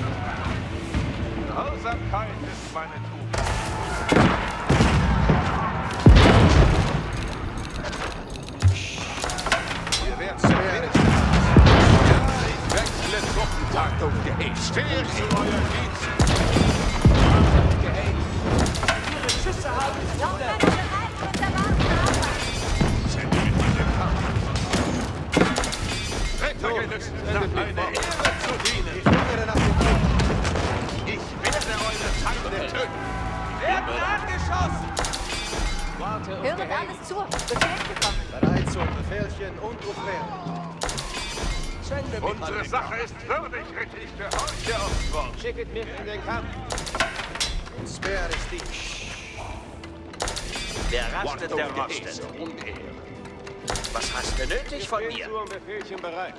Speaker 7: Grausamkeit ist meine Tugend. Wir werden zum Ende. Ja, ich wechsle Truppentaktung. Ich stehe zu euer Dienst.
Speaker 1: Ihre Schüsse haben
Speaker 4: Noch bereit und erwarten Arbeit.
Speaker 7: Sind wir in den Kampf. Rittergelüsten nach eine Ehre zu dienen.
Speaker 8: Ich hungere nach dem Turm.
Speaker 7: Ich werde eure Feinde töten.
Speaker 1: werden angeschossen!
Speaker 8: Warte und
Speaker 2: Hören
Speaker 8: Gehege.
Speaker 2: alles zu. Befehl bekommen.
Speaker 8: Bereit zum Befehlchen und Ruf her.
Speaker 7: Unsere Sache ist würdig, Ritter. Ich gehorche aufs Wort.
Speaker 8: Schicket mich in den Kampf. Speer ist dies.
Speaker 1: Wer rastet, der rostet. Was hast du nötig von
Speaker 8: Ich bin
Speaker 1: mir?
Speaker 8: zum Befehlchen bereit.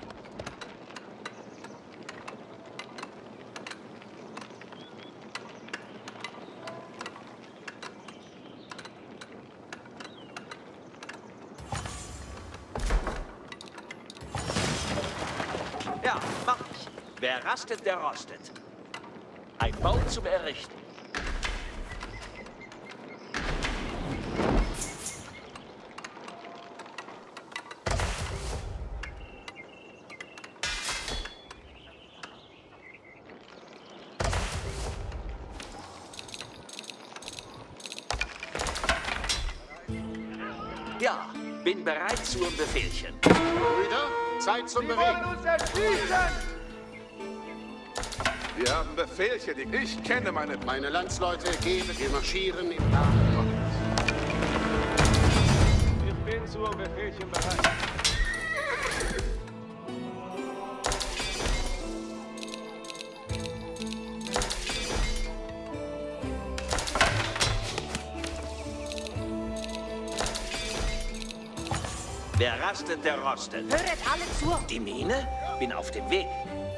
Speaker 1: Ja, mach ich. Wer rastet, der rostet. Ein Bau zum Errichten. Ja, bin bereit zum Befehlchen.
Speaker 3: Brüder, Zeit zum Bewegen.
Speaker 1: uns erschießen!
Speaker 7: Wir haben Befehlchen. Ich kenne meine...
Speaker 3: Meine Landsleute, geben, wir marschieren im Namen Gottes.
Speaker 8: Ich bin zum Befehlchen bereit.
Speaker 1: Wer rastet, der rostet.
Speaker 2: Höret alle zu!
Speaker 1: Die Mine? Bin auf dem Weg.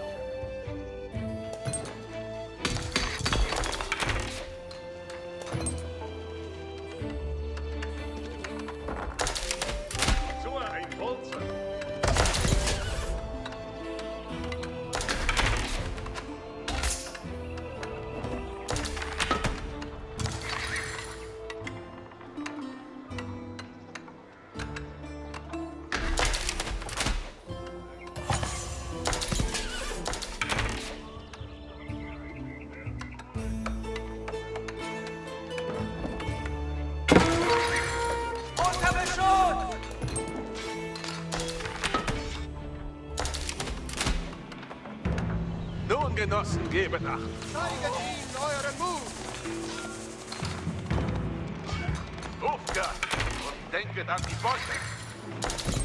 Speaker 7: So ein Bolzer.
Speaker 6: Unter Beschuss!
Speaker 7: Nun, Genossen, gebet Acht.
Speaker 8: Zeiget ihnen euren Mut!
Speaker 7: Ruft Gas und denket an die Beute.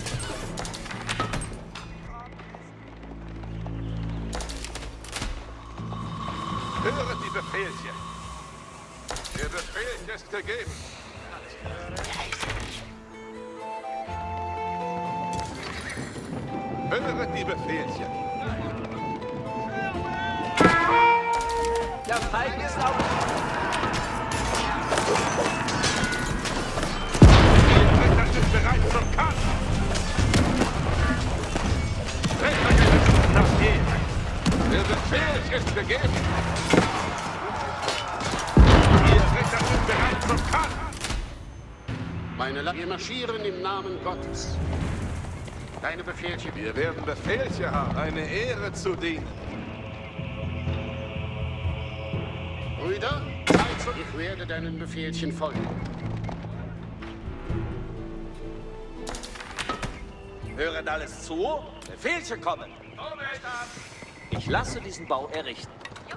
Speaker 7: Höret die Befehlchen. Der Befehl ist gegeben. Höret die Befehlchen.
Speaker 6: Der Feind ist auf...
Speaker 7: Die Ritter sind bereit zum Kampf. Rittergericht nach jedem. Der Befehl ist gegeben. Die Ritter sind bereit zum Kampf.
Speaker 3: Meine La Wir marschieren im Namen Gottes. Deine Befehlchen.
Speaker 7: Wir werden Befehlchen haben, eine Ehre zu dienen.
Speaker 3: Brüder, Zeit zu... Ich werde deinen Befehlchen folgen.
Speaker 1: Höret alles zu. Befehlchen kommen. Ich lasse diesen Bau errichten.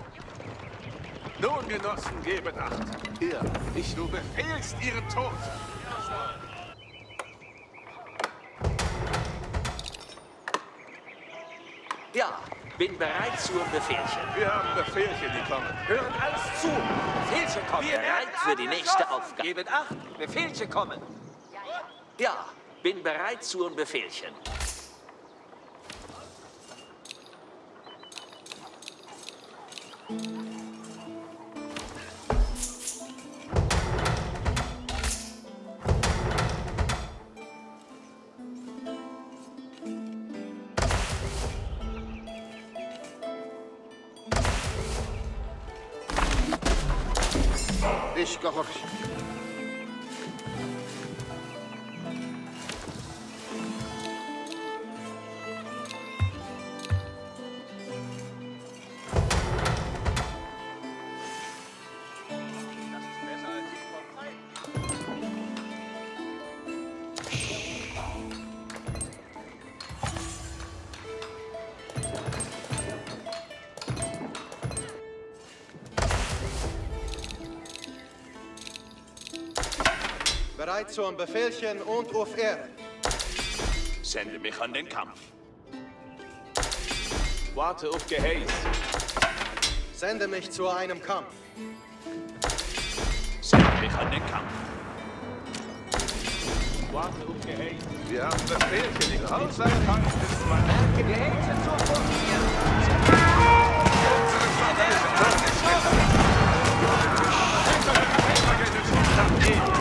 Speaker 7: Nun, Genossen, gebet Acht. Ihr, ich, du befehlst ihren Tod.
Speaker 1: Ja, bin bereit zu Befehlchen.
Speaker 7: Wir haben Befehlchen, die kommen.
Speaker 1: Höret alles zu. Befehlchen kommen.
Speaker 6: Wir
Speaker 1: Bereit
Speaker 6: werden
Speaker 1: für die nächste
Speaker 6: abgeschossen.
Speaker 1: Aufgabe. Gebet Acht. Befehlchen kommen. Ja, bin bereit zu Befehlchen.
Speaker 3: Ich gehorche.
Speaker 8: Bereit zum Befehlchen und auf Ehre.
Speaker 5: Sende mich an den Kampf. Warte auf Geheiß.
Speaker 8: Sende mich zu einem Kampf.
Speaker 5: Sende mich an den Kampf. Warte auf Geheiß.
Speaker 7: Wir haben Befehlchen, die Grausamkeit ist mein
Speaker 6: Gehilfe zur Furcht.
Speaker 7: nach jedem.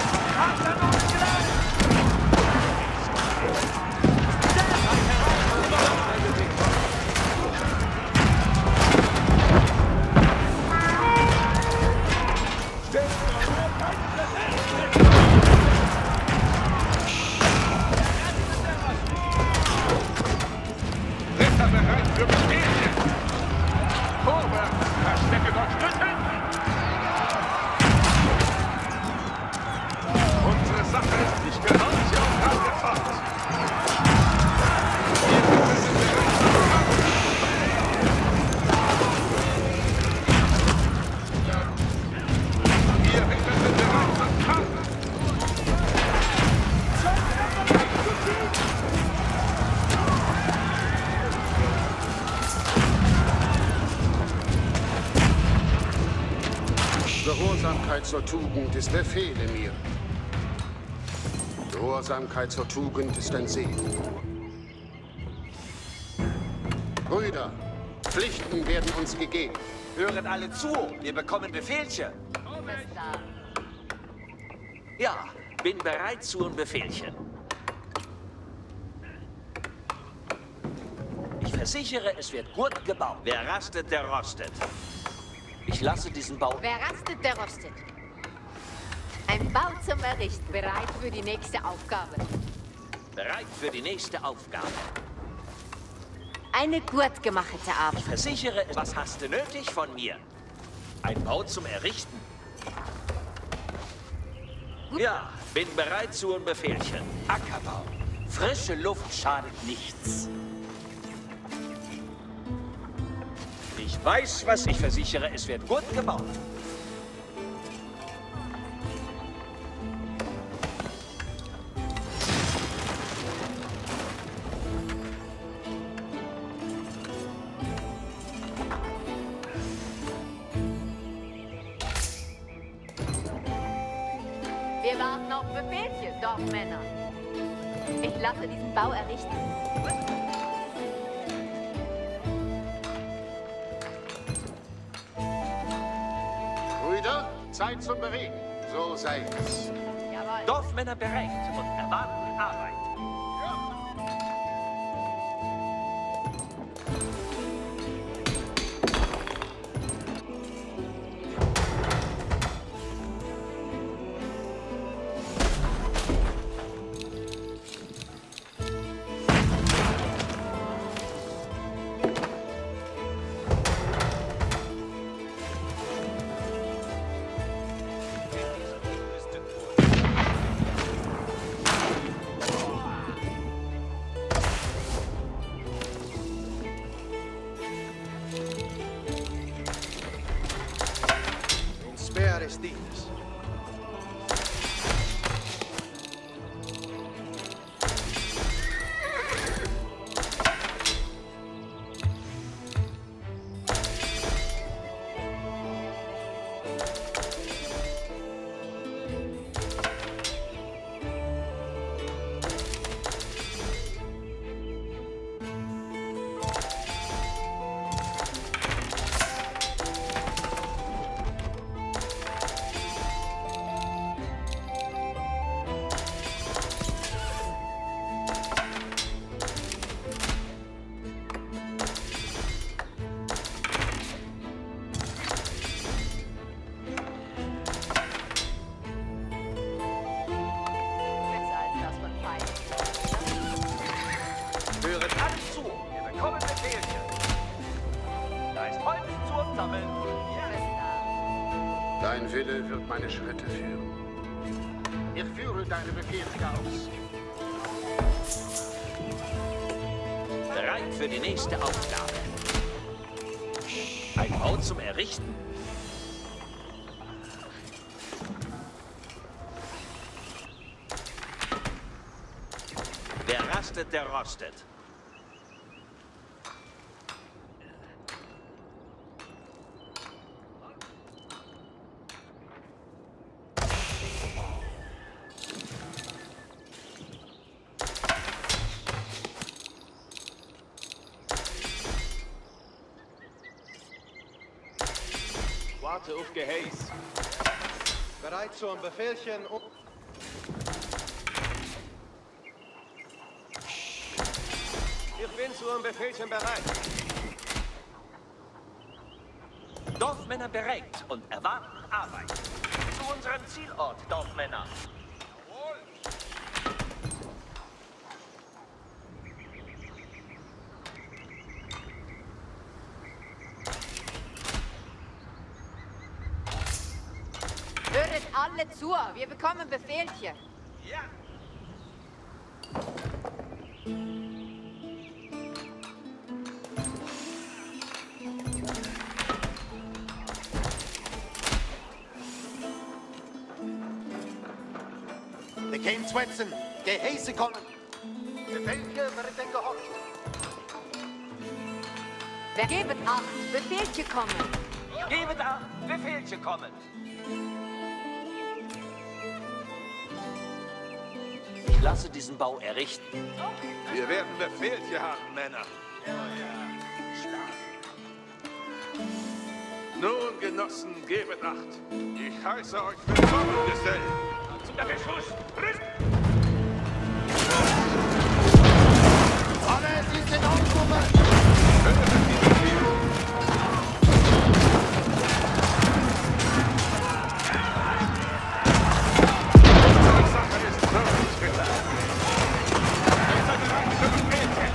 Speaker 7: Ritter bereit für Befehlchen. Vorwärts, verstecke euch nicht hinten. Unsere Sache ist nicht gehorche und angefasst. Wir sind bereit zum Kampf. Wir Ritter sind bereit zum Kampf.
Speaker 3: Gehorsamkeit zur Tugend ist Befehle mir. Du Gehorsamkeit zur Tugend ist ein Segen. Brüder, Pflichten werden uns gegeben.
Speaker 1: Höret alle zu, wir bekommen Befehlchen. Ja, bin bereit zu einem Befehlchen. Ich versichere, es wird gut gebaut. Wer rastet, der rostet. Ich lasse diesen Bau...
Speaker 2: Wer rastet, der rostet. Ein Bau zum Errichten. Bereit für die nächste Aufgabe.
Speaker 1: Bereit für die nächste Aufgabe.
Speaker 2: Eine gut gemachte
Speaker 1: Ich
Speaker 2: Arbeit.
Speaker 1: versichere, was hast du nötig von mir? Ein Bau zum Errichten? Ja, bin bereit zu einem Befehlchen. Ackerbau. Frische Luft schadet nichts. Ich weiß, was ich versichere, es wird gut gebaut.
Speaker 2: Wir warten auf Befehlchen, Dorfmänner. Ich lasse diesen Bau errichten.
Speaker 3: Brüder, Zeit zum Bereden. So sei es.
Speaker 2: Jawohl.
Speaker 1: Dorfmänner bereit und erwarten Arbeit.
Speaker 8: Speer is dienst.
Speaker 2: Besser als das von Feind.
Speaker 1: Höret alle zu, wir bekommen Befehlchen. Da ist Holz zum Sammeln.
Speaker 3: Dein Wille wird meine Schritte führen. Ich führe deine Befehle aus.
Speaker 1: Bereit für die nächste Aufgabe. Ein Bau zum Errichten? Wer rastet, der rostet.
Speaker 7: Warte auf Geheiß.
Speaker 8: Bereit zum Befehlchen und...
Speaker 7: Ich bin zu einem Befehlchen bereit.
Speaker 1: Dorfmänner bereit und erwarten Arbeit. Zu unserem Zielort, Dorfmänner.
Speaker 2: Höret alle zu, wir bekommen Befehlchen.
Speaker 1: Ja.
Speaker 8: Wir gehen schwätzen. Geheiße kommen. Befehlchen werden gehorcht.
Speaker 2: Wer gebet acht, Befehlchen kommen.
Speaker 1: Gebet acht, Befehlchen kommen. Ich lasse diesen Bau errichten.
Speaker 7: Wir werden Befehl hier haben, Männer. Nun, Genossen, gebet Acht. Ich heiße euch willkommen, Gesellen. Zu der Beschuss! Rüst!
Speaker 3: Alle, sie sind aufgerufen!
Speaker 7: Hören Sie Befehl! Die Sache ist wirklich bitter. Ihr seid bereit für Befehlchen.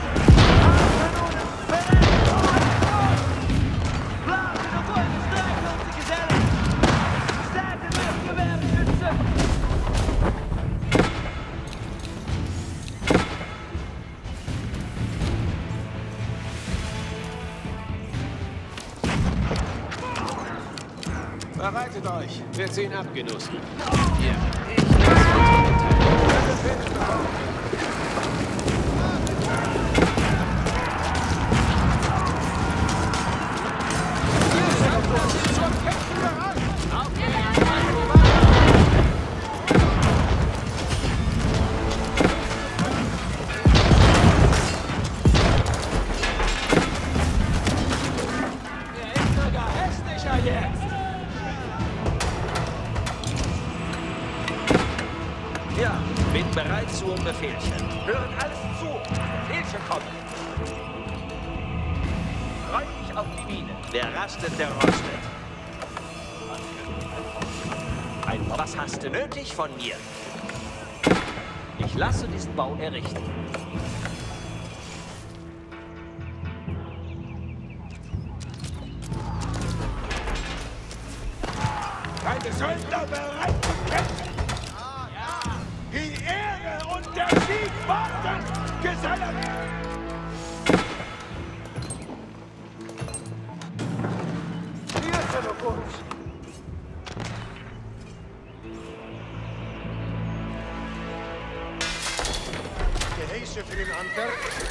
Speaker 5: Bereitet euch. Wir ziehen ab, Genossen. Ja, ich lasse unsere Teile.
Speaker 1: Ja, bin bereit zum Befehlchen. Hören alles zu. Befehlchen kommen. Freu dich auf die Mine. Wer rastet, der rostet. Ein, was hast du nötig von mir? Ich lasse diesen Bau errichten.
Speaker 7: Deine Söldner bereit zu kämpfen! Die Ehre und der Sieg warten, Gesellen!
Speaker 8: Hier sind auf uns. Geheiße für den Anker.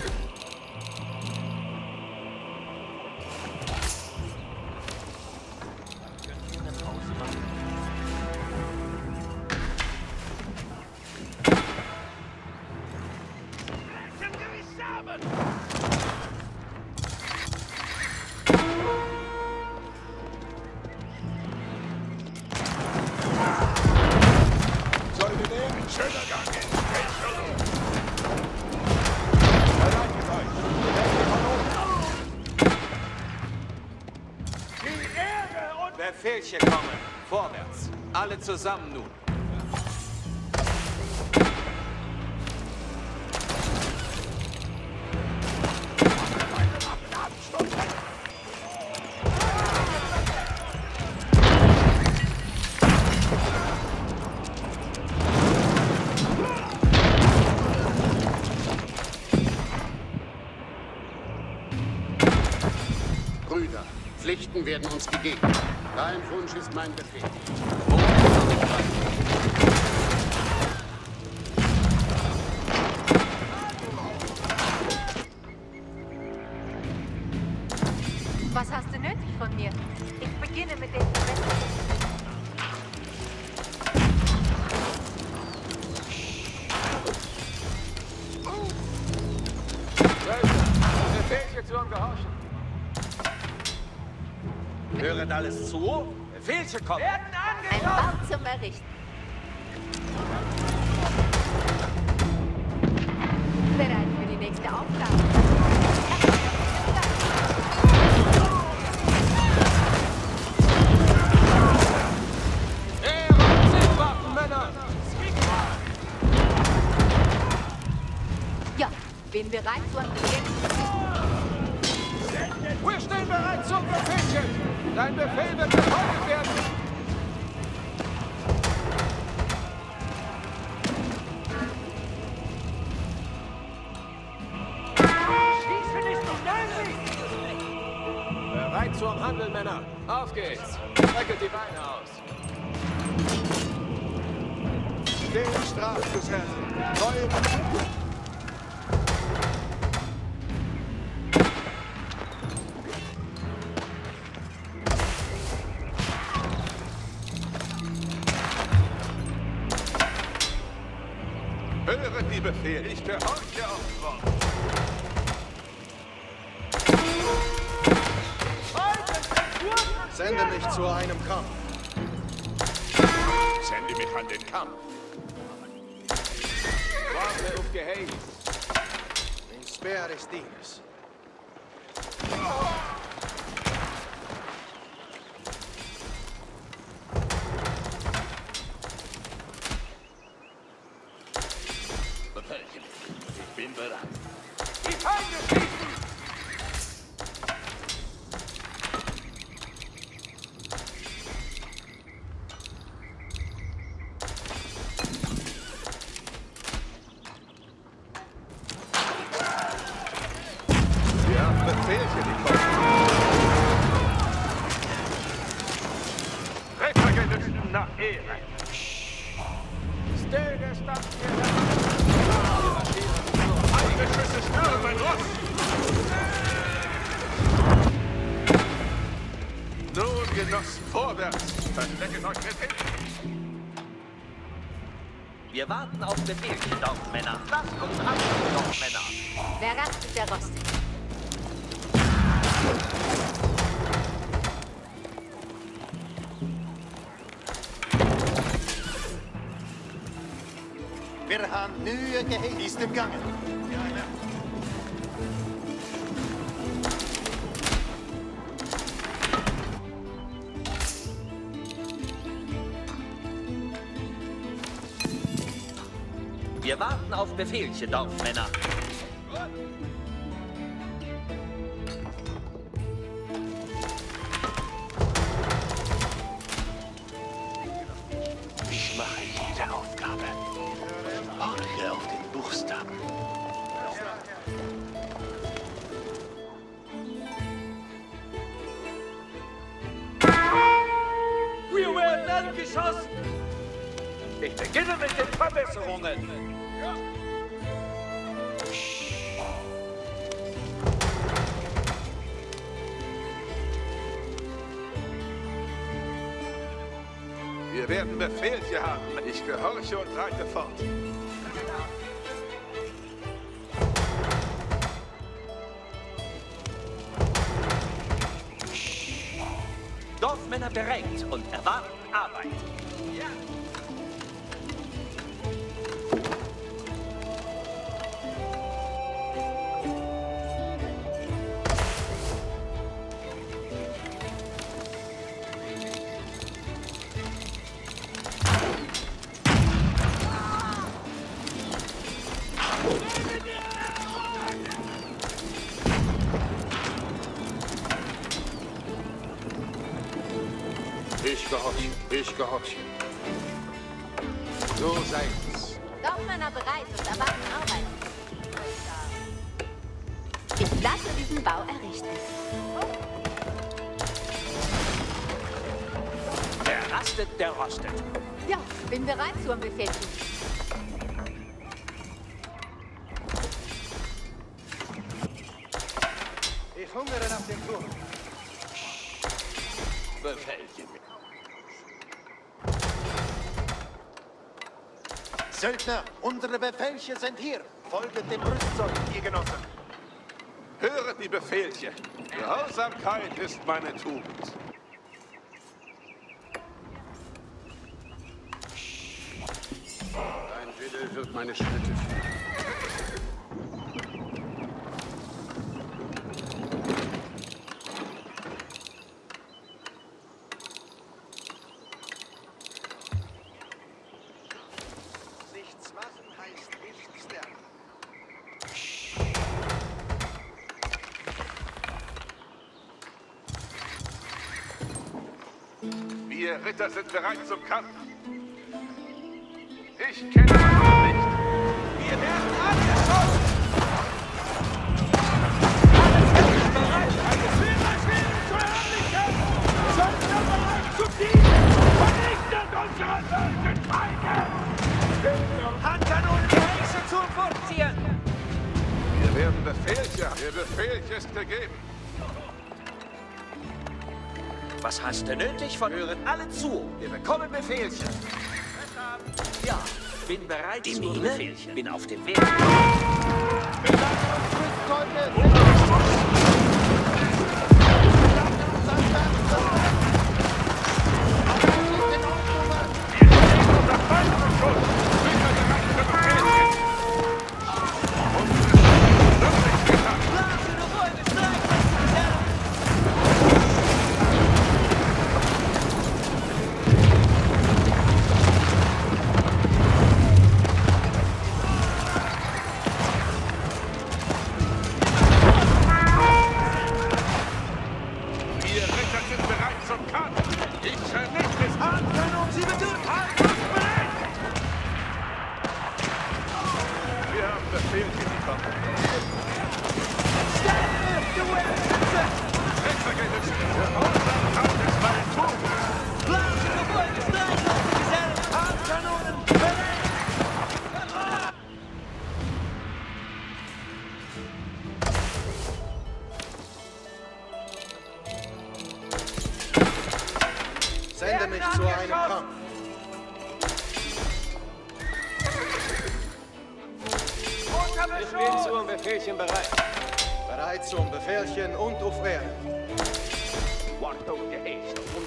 Speaker 7: Schöner Gang in Die Ehre und
Speaker 5: Befehlchen kommen. Vorwärts. Alle zusammen nun.
Speaker 3: Brüder, Pflichten werden uns gegeben. Dein Wunsch ist mein Befehl.
Speaker 2: Was hast du nötig von mir? Ich beginne mit dem Wetter.
Speaker 5: Befehlchen zum Gehorchen.
Speaker 1: Hören alles zu. Befehlchen kommen.
Speaker 2: Ein Bau zum Errichten. Bereit für die nächste Aufgabe. Ja, bin bereit zu entgegen.
Speaker 5: Wir stehen bereit zum Befehlchen. Dein Befehl wird befolgt werden.
Speaker 7: Schießen ist unmöglich!
Speaker 5: Bereit zum Handeln, Männer. Auf geht's. Strecke die Beine aus.
Speaker 8: Den Strafgesellen. Neue
Speaker 7: Höret die Befehle, ich gehorche aufs Wort.
Speaker 8: Sende mich zu einem Kampf.
Speaker 7: Sende mich an den Kampf.
Speaker 5: Warte auf Geheiß.
Speaker 8: Den Speer des Dieners.
Speaker 7: Befehlchen, ich bin bereit.
Speaker 1: Die Feinde schießen!
Speaker 7: Wir haben Befehlchen, die kommen.
Speaker 1: Treffergelüsten nach Ehre. Stille Stadt
Speaker 7: Einige Schüsse stören mein Ross. Nun, Genossen, vorwärts. Verstecket euch mit hinten.
Speaker 1: Wir warten auf Befehlchen, Dorfmänner. Lasst uns ab, Dorfmänner.
Speaker 2: Wer rastet, der rostet.
Speaker 8: Wir haben neue Geheiß ist im Gange.
Speaker 1: Wir warten auf Befehlchen, Dorfmänner.
Speaker 7: Ich mache jede Aufgabe. Horche auf den Buchstaben.
Speaker 1: Wir werden angeschossen! Ich beginne mit den Verbesserungen.
Speaker 7: Wir werden Befehlchen haben. Ich gehorche und reite fort.
Speaker 1: Dorfmänner bereit und erwarten Arbeit. Ja.
Speaker 3: Ich gehorche, ich gehorche. So sei's.
Speaker 2: Dorfmänner bereit und erwarten Arbeit. Ich lasse diesen Bau errichten.
Speaker 1: Der rastet, der rostet.
Speaker 2: Ja, bin bereit zum Befehlchen.
Speaker 8: Ich hungere nach dem Turm.
Speaker 7: Befehlchen.
Speaker 8: Söldner, unsere Befehlchen sind hier. Folget dem Rüstzeug, ihr Genossen.
Speaker 7: Höret die Befehlchen. Grausamkeit ist meine Tugend.
Speaker 3: Dein Wille wird meine Schritte führen.
Speaker 8: Nichts machen heißt nichts lernen.
Speaker 7: Wir Ritter sind bereit zum Kampf. Ich kenne das nicht.
Speaker 1: Wir werden angeschossen! Alles bereit, eine Führerschwere zu errichten! Söldner bereit zu dienen! Vernichtet unsere bösen Feinde! Hand und Geheiße zu forcieren!
Speaker 7: Wir werden Befehlchen. Der Befehl ist gegeben.
Speaker 1: Was hast du nötig von? Hören alle zu. Wir bekommen Befehlchen. Ja,
Speaker 6: Bin bereit
Speaker 9: Die
Speaker 6: zum
Speaker 9: Mine?
Speaker 6: Befehlchen. Bin auf dem Weg.
Speaker 8: Sende mich zu einem Kampf.
Speaker 5: Ich bin zum Befehlchen bereit.
Speaker 8: Bereit zum Befehlchen und auf Ehre.
Speaker 5: Warte auf Geheiß und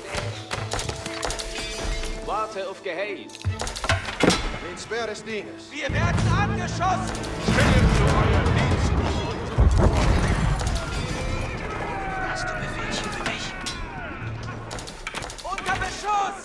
Speaker 5: ich. Warte auf Geheiß.
Speaker 8: Den Speer des Dieners.
Speaker 1: Wir werden angeschossen!
Speaker 7: Stehen zu eurem Dienst!
Speaker 9: Hast du Befehlchen für mich?
Speaker 1: Unter Beschuss!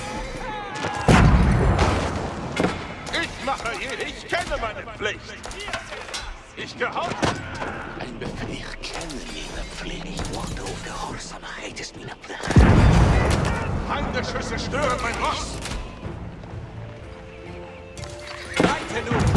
Speaker 7: Ich mache je, ich kenne meine Pflicht. Ich gehorche.
Speaker 9: Ein Befehl. Ich kenne meine Pflicht. Ich warte auf Gehorsamkeit ist meine Pflicht.
Speaker 7: Feindesschüsse stören mein Ross.
Speaker 6: Reite nun!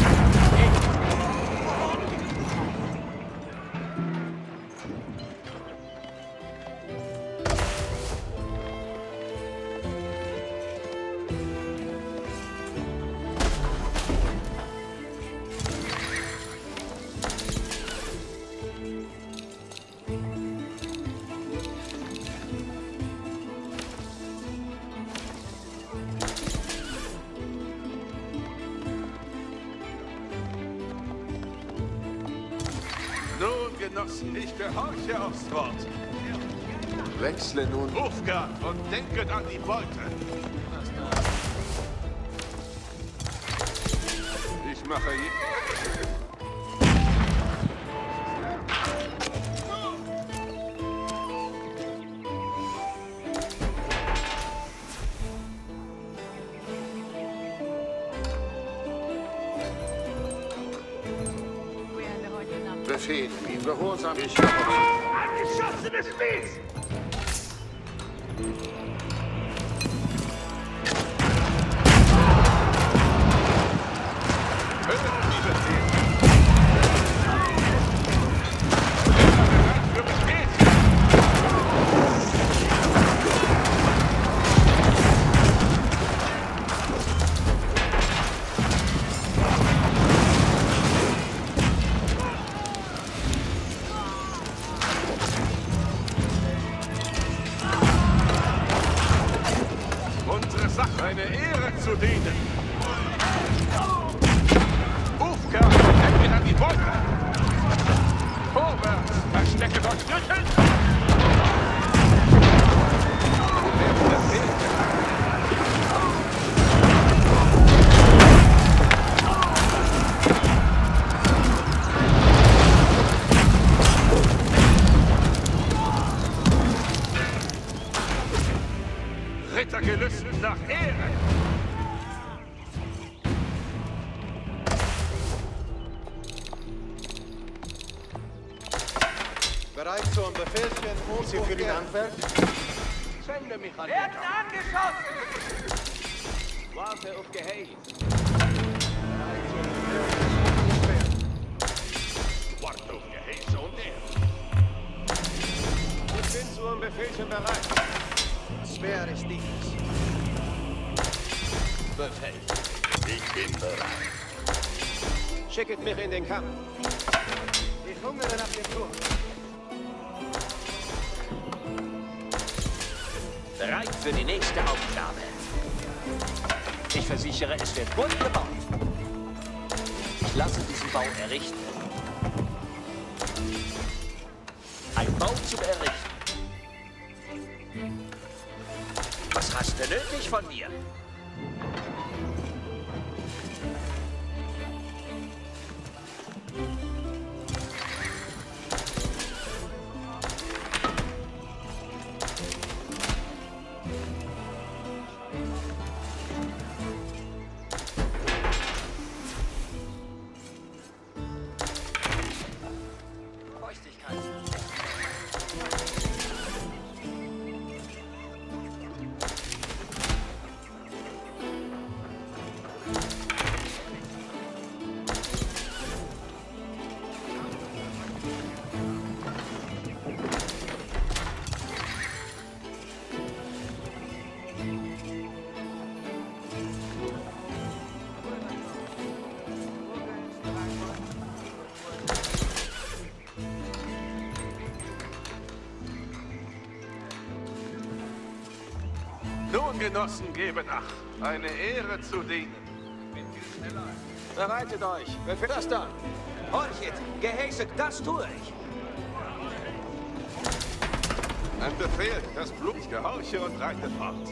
Speaker 7: Nun, Genossen, ich gehorche aufs Wort.
Speaker 3: Wechsle nun.
Speaker 7: Rufgard und denket an die Beute. Ich mache je...
Speaker 3: Befehl, ihm gehorsam ich gehorche.
Speaker 1: Angeschossenes Biest!
Speaker 7: Hören die Befehl. Bereit für Befehlchen. Unsere Sache, eine Ehre zu dienen. Ufgard, denkt an die Beute. Vorwärts, verstecke euch Rücken. Rittergelüsten nach Ehre.
Speaker 8: Bereit zum Befehlchen und
Speaker 3: Sie für den
Speaker 8: Ehre.
Speaker 3: Handwerk?
Speaker 5: Sende mich an
Speaker 1: Werden
Speaker 5: den Kampf.
Speaker 1: angeschossen!
Speaker 5: Warte auf Geheiß.
Speaker 7: Wart auf Geheiße und Ehre.
Speaker 5: Ich bin zum Befehlchen bereit.
Speaker 8: Speer des Dieners.
Speaker 5: Befehl.
Speaker 7: Ich bin bereit.
Speaker 5: Schicket mich in den Kampf.
Speaker 8: Ich hungere nach dem Tod.
Speaker 6: Bereit für die nächste Aufgabe. Ich versichere, es wird gut gebaut. Ich lasse diesen Bau errichten. Ein Bau zum Errichten. Was hast du nötig von mir?
Speaker 7: Nun, Genossen, gebet Acht. Eine Ehre zu dienen.
Speaker 6: Bereitet euch. Wer für das da? Horchet, Gehäsig, das tue ich.
Speaker 7: Ein Befehl, das Blut, ich gehorche und reite fort.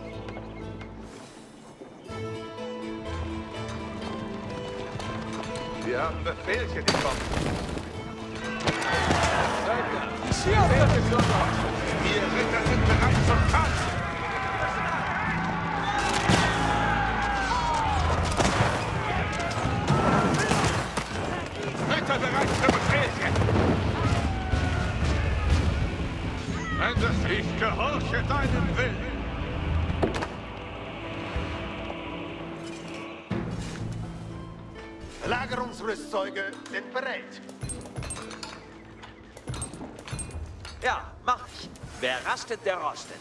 Speaker 7: Wir haben Befehl, hier die kommen. Wir Ritter sind bereit zum Kampf. Ritter bereit zum Befehl. Ich gehorche deinem Willen.
Speaker 1: Lagerungsrüstzeuge sind bereit.
Speaker 6: Ja, mach ich. Wer rastet, der rostet.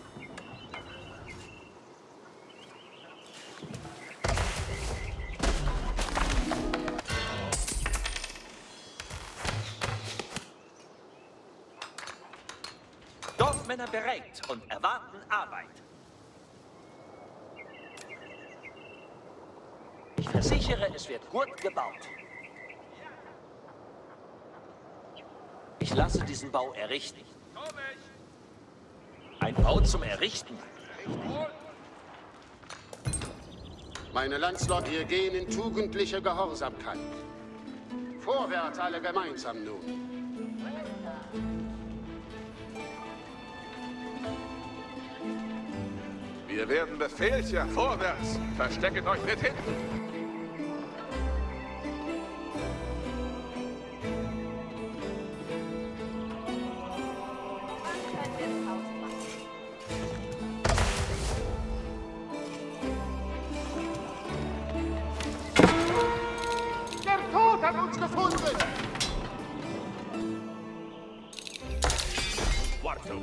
Speaker 6: Dorfmänner bereit und erwarten Arbeit. Ich versichere, es wird gut gebaut. Ich lasse diesen Bau errichten. Ein Bau zum Errichten.
Speaker 3: Meine Landsleute, wir gehen in tugendliche Gehorsamkeit. Vorwärts alle gemeinsam nun.
Speaker 7: Wir werden Befehlchen vorwärts. Verstecket euch nicht hinten.
Speaker 3: Der Tod hat uns gefunden!
Speaker 7: Wartung.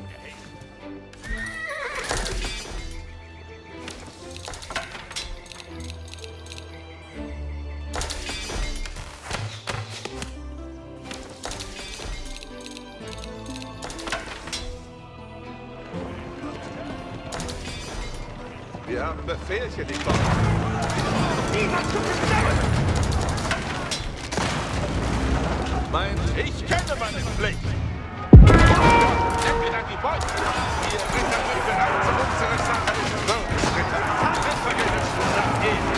Speaker 7: Wir haben Befehlchen, die kommen. Niemand zu bestimmen! Mein, ich kenne meine Pflicht. Denken an die Beute. Wir Ritter sind bereit zu unserer Sache. So, Ritter. Ritter nach Eden.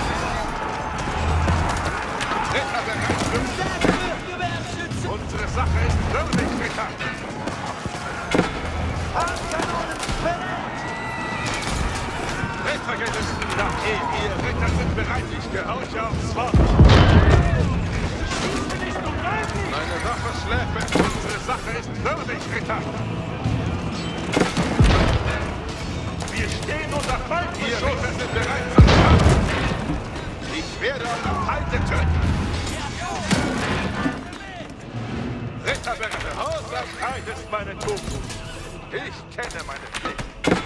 Speaker 7: Ritter bereit für unsere Sache ist würdig, Ritter. Handkanonen bereit. Rittergelüsten nach Eden. Ihr Ritter sind bereit. Ich gehorche aufs Wort. Meine Waffe schläft. Unsere Sache ist würdig, Ritter. Wir stehen unter Feindbeschuss. Ihr Ritter sind bereit zum Kampf. Ich werde eure Feinde töten. Ritter bereit. Gehorsamkeit ist meine Tugend. Ich kenne meine Pflicht.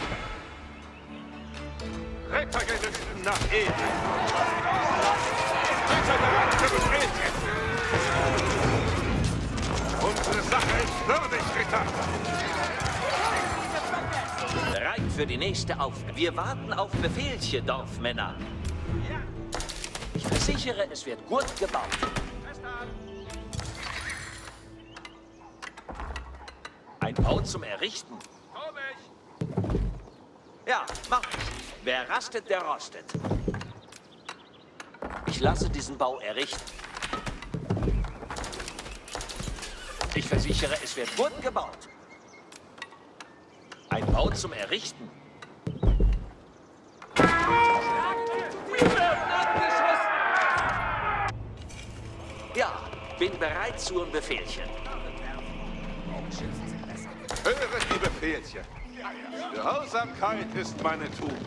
Speaker 7: Rittergelüsten nach Eden. Ritter bereit für Befehlchen. Unsere Sache ist würdig, Ritter.
Speaker 10: Bereit für die nächste Aufgabe. Wir warten auf Befehlchen, Dorfmänner.
Speaker 6: Ja.
Speaker 10: Ich versichere, es wird gut gebaut. Ein Bau zum Errichten.
Speaker 7: Komm ich!
Speaker 10: Ja, mach ich. Wer rastet, der rostet. Ich lasse diesen Bau errichten. Ich versichere, es wird gut gebaut. Ein Bau zum Errichten. Ja, bin bereit zum Befehlchen.
Speaker 7: Höret die Befehlchen. Gehorsamkeit ist meine Tugend.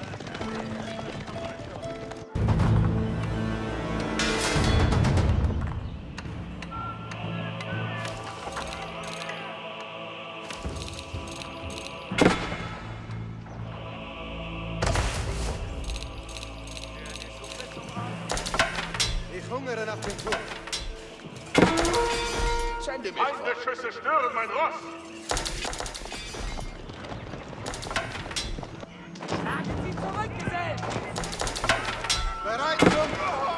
Speaker 8: Ich hungere nach dem Tod.
Speaker 7: Sende mich Feindesschüsse stören mein Ross.
Speaker 6: Schlagen Sie zurück, Gesell!
Speaker 8: Bereit zum...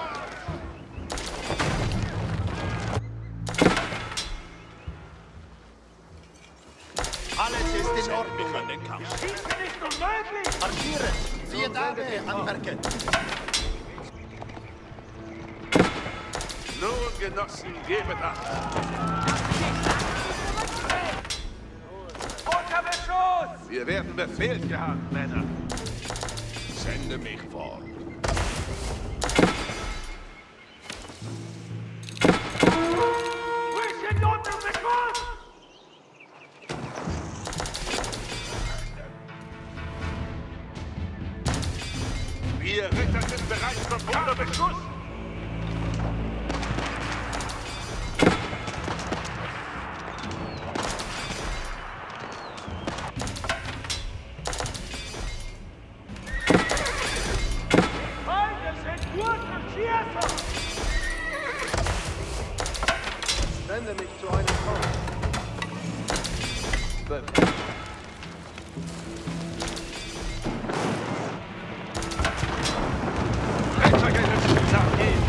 Speaker 8: Alles ist in Ordnung.
Speaker 1: Schießen nicht unmöglich!
Speaker 8: Marschieren! Vier Dame anmerken.
Speaker 7: Nun, Genossen, gebet Acht.
Speaker 1: Unter Beschuss!
Speaker 7: Wir werden Befehlchen haben, Männer.
Speaker 3: Sende mich fort.
Speaker 1: Rüschen unter Beschuss!
Speaker 7: Wir Ritter sind bereit zum unter Beschuss.
Speaker 1: Feinde sind gut verschießen!
Speaker 8: Wende mich zu einem Kampf.
Speaker 7: Rettergericht nach jedem.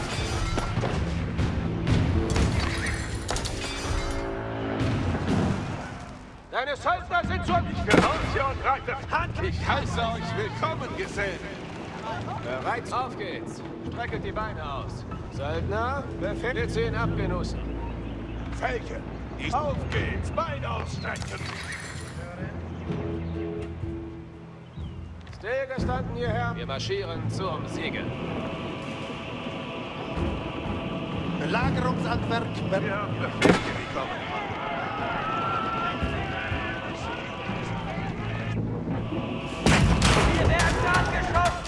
Speaker 1: Deine Söldner sind zur...
Speaker 7: Ich gehorche und reite Hand. Ich heiße euch willkommen, Gesellen.
Speaker 5: Bereit? Auf geht's. Streckelt die Beine aus. Söldner, Befehl zehn abgenussen.
Speaker 7: Felke, auf geht's, Beine ausstrecken.
Speaker 5: Stillgestanden hierher. Wir marschieren zum Siege.
Speaker 8: Belagerungshandwerk.
Speaker 7: Wir haben Befehlchen bekommen.
Speaker 1: Wir werden angeschossen!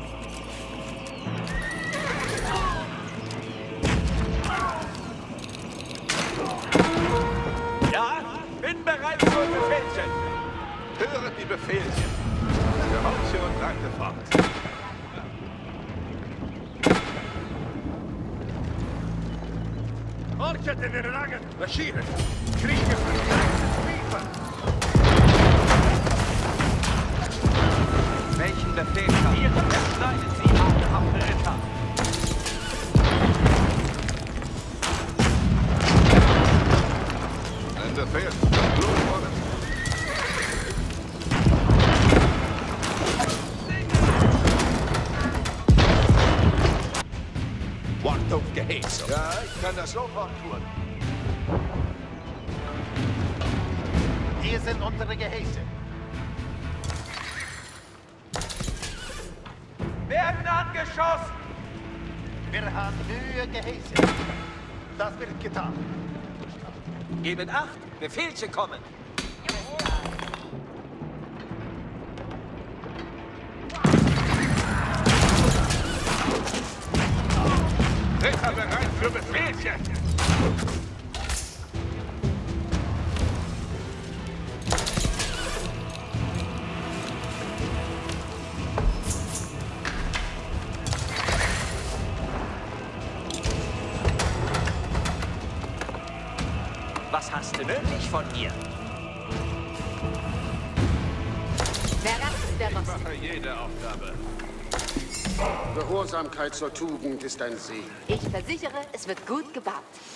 Speaker 10: Ja, bin bereit zum Befehlchen.
Speaker 7: Höret die Befehlchen. Gehorche und reite fort. Horchet in den Rangen. Marschieren. Kriege verstärktes Liefern.
Speaker 6: Welchen Befehl haben wir? Erschneiden Sie, adelhafte Ritter!
Speaker 7: Ein Befehl. Blut wollen.
Speaker 10: Wort auf Geheiß.
Speaker 7: Ja, ich kann das sofort tun.
Speaker 8: Hier sind unsere Gehäuse.
Speaker 1: Werden angeschossen!
Speaker 8: Wir haben neue Gehäuse. Das wird getan.
Speaker 10: Gebet Acht, Befehlchen kommen.
Speaker 7: Ritter bereit für Befehlchen.
Speaker 10: Was hast du nötig von mir?
Speaker 3: Gehorsamkeit zur Tugend ist ein Segen.
Speaker 2: Ich versichere, es wird gut gebaut.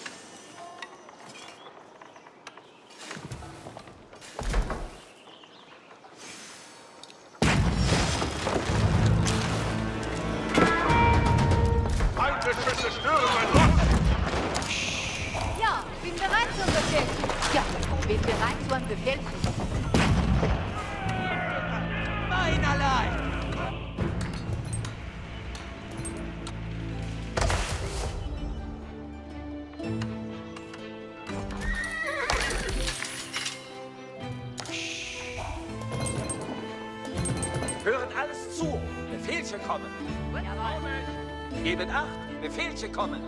Speaker 7: Feindesschüsse stören mein Rost!
Speaker 2: Ja, bin bereit zum Befehl. Ja, bin bereit zu einem Befehl.
Speaker 10: Einerlei! Hören alles zu! Befehlchen kommen! Gebet acht! Befehlchen kommen!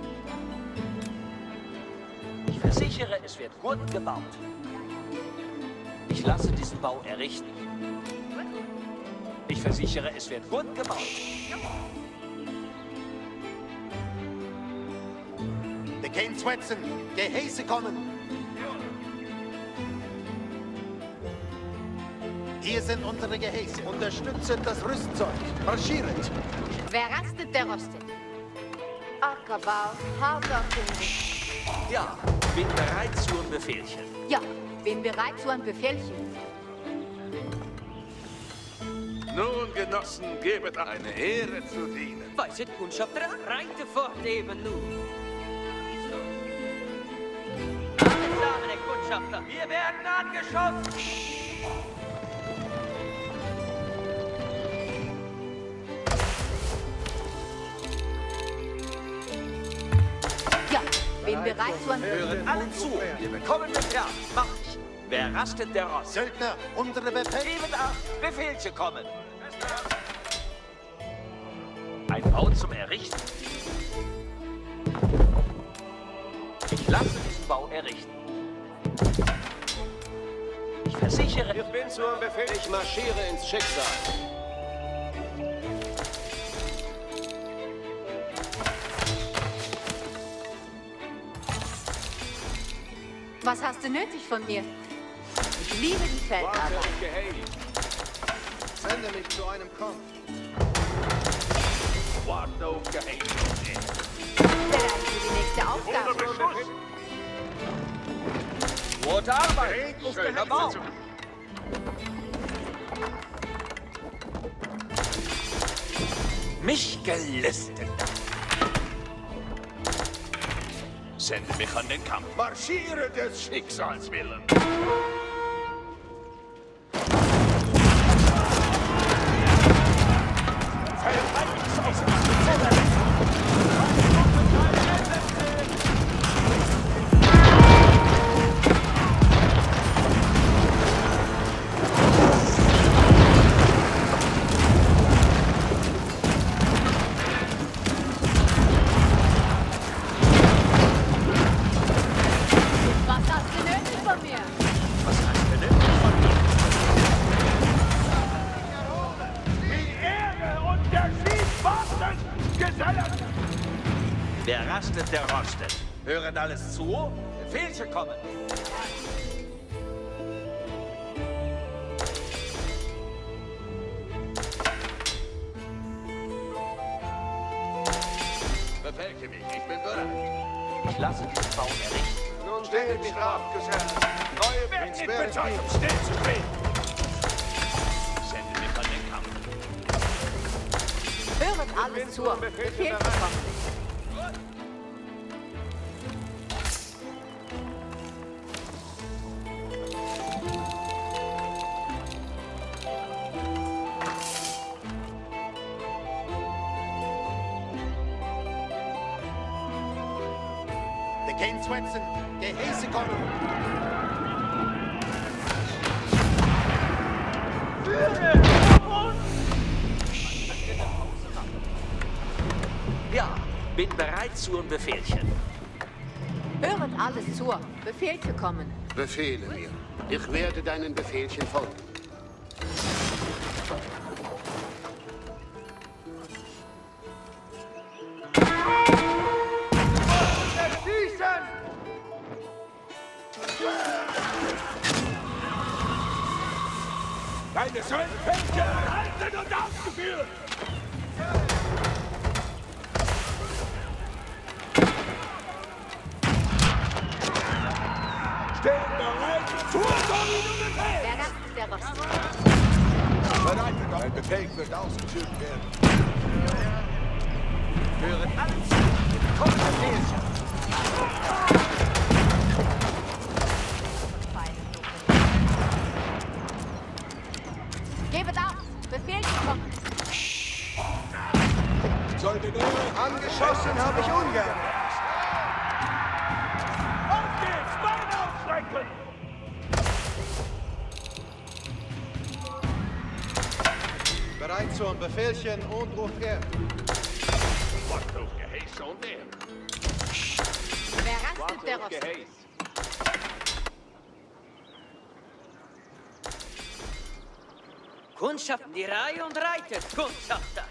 Speaker 10: Ich versichere, es wird gut gebaut. Ich lasse diesen Bau errichten. Ich versichere, es wird gut gebaut.
Speaker 8: Der Kane Swetson, Gehäuse kommen. Hier sind unsere Gehäuse. Unterstützet das Rüstzeug. Marschiert.
Speaker 2: Wer rastet, der rostet. Ackerbau, harter Kunde.
Speaker 10: Ja, bin bereit zu einem Befehlchen.
Speaker 2: Ja, bin bereit zu einem Befehlchen.
Speaker 7: Nun, Genossen, gebet eine Ehre zu dienen.
Speaker 6: Weißet Kundschafter, reite fort eben nun. Allesamen, Herr Kundschafter, wir werden angeschossen.
Speaker 2: Ja, bin bereit zu einem
Speaker 10: Hören alle zu. Wir bekommen Befehl. Mach ich. Wer rastet, der Rost.
Speaker 8: Söldner, unsere Befehl.
Speaker 10: Gebet acht. Befehlchen kommen. Ein Bau zum Errichten. Ich lasse diesen Bau errichten. Ich versichere...
Speaker 5: Ich bin zum Befehl. Ich marschiere ins Schicksal.
Speaker 2: Was hast du nötig von mir? Ich liebe die Feldarbeit.
Speaker 8: Sende mich zu einem Kampf.
Speaker 7: Warte auf Geheiß.
Speaker 2: Bereit für die nächste Aufgabe.
Speaker 10: Gute Arbeit. Schöner Bau. Mich gelüstet.
Speaker 7: Sende mich an den Kampf. Marschiere des Schicksals willen.
Speaker 10: Wer rastet, der rostet. Hören alles zu? Befehlchen kommen.
Speaker 7: Befehle mich, ich bin bereit.
Speaker 10: Ich lasse diesen Bau errichten.
Speaker 7: Nun steht mich ab, Gesellen. Neue werden nicht bezahlt, um still zu stehen. Sende mich an den Kampf.
Speaker 2: Hören alles zu. Befehl kommen.
Speaker 8: Der Kane Swetson, Gehäuse kommen.
Speaker 10: Ja, bin bereit zu einem Befehlchen.
Speaker 2: Hören alles zu. Befehlchen kommen.
Speaker 3: Befehle mir. Ich werde deinen Befehlchen folgen.
Speaker 1: Deine Söldner halten und ausgeführt! Dein Befehl wird ausgeführt werden.
Speaker 10: Hören alle zu. Kommen Befehlchen.
Speaker 2: Gebet ab! Befehl kommen!
Speaker 1: Soldatäre,
Speaker 8: Angeschossen habe ich ungern.
Speaker 1: auf geht's! Beine ausstrecken!
Speaker 8: Bereit zum Befehlchen und ruft er.
Speaker 7: Wort auf Geheiß und er.
Speaker 2: Wer rastet der Rost?
Speaker 5: Geheiß.
Speaker 6: Kundschaften, die Reihe und reitet, Kundschafter.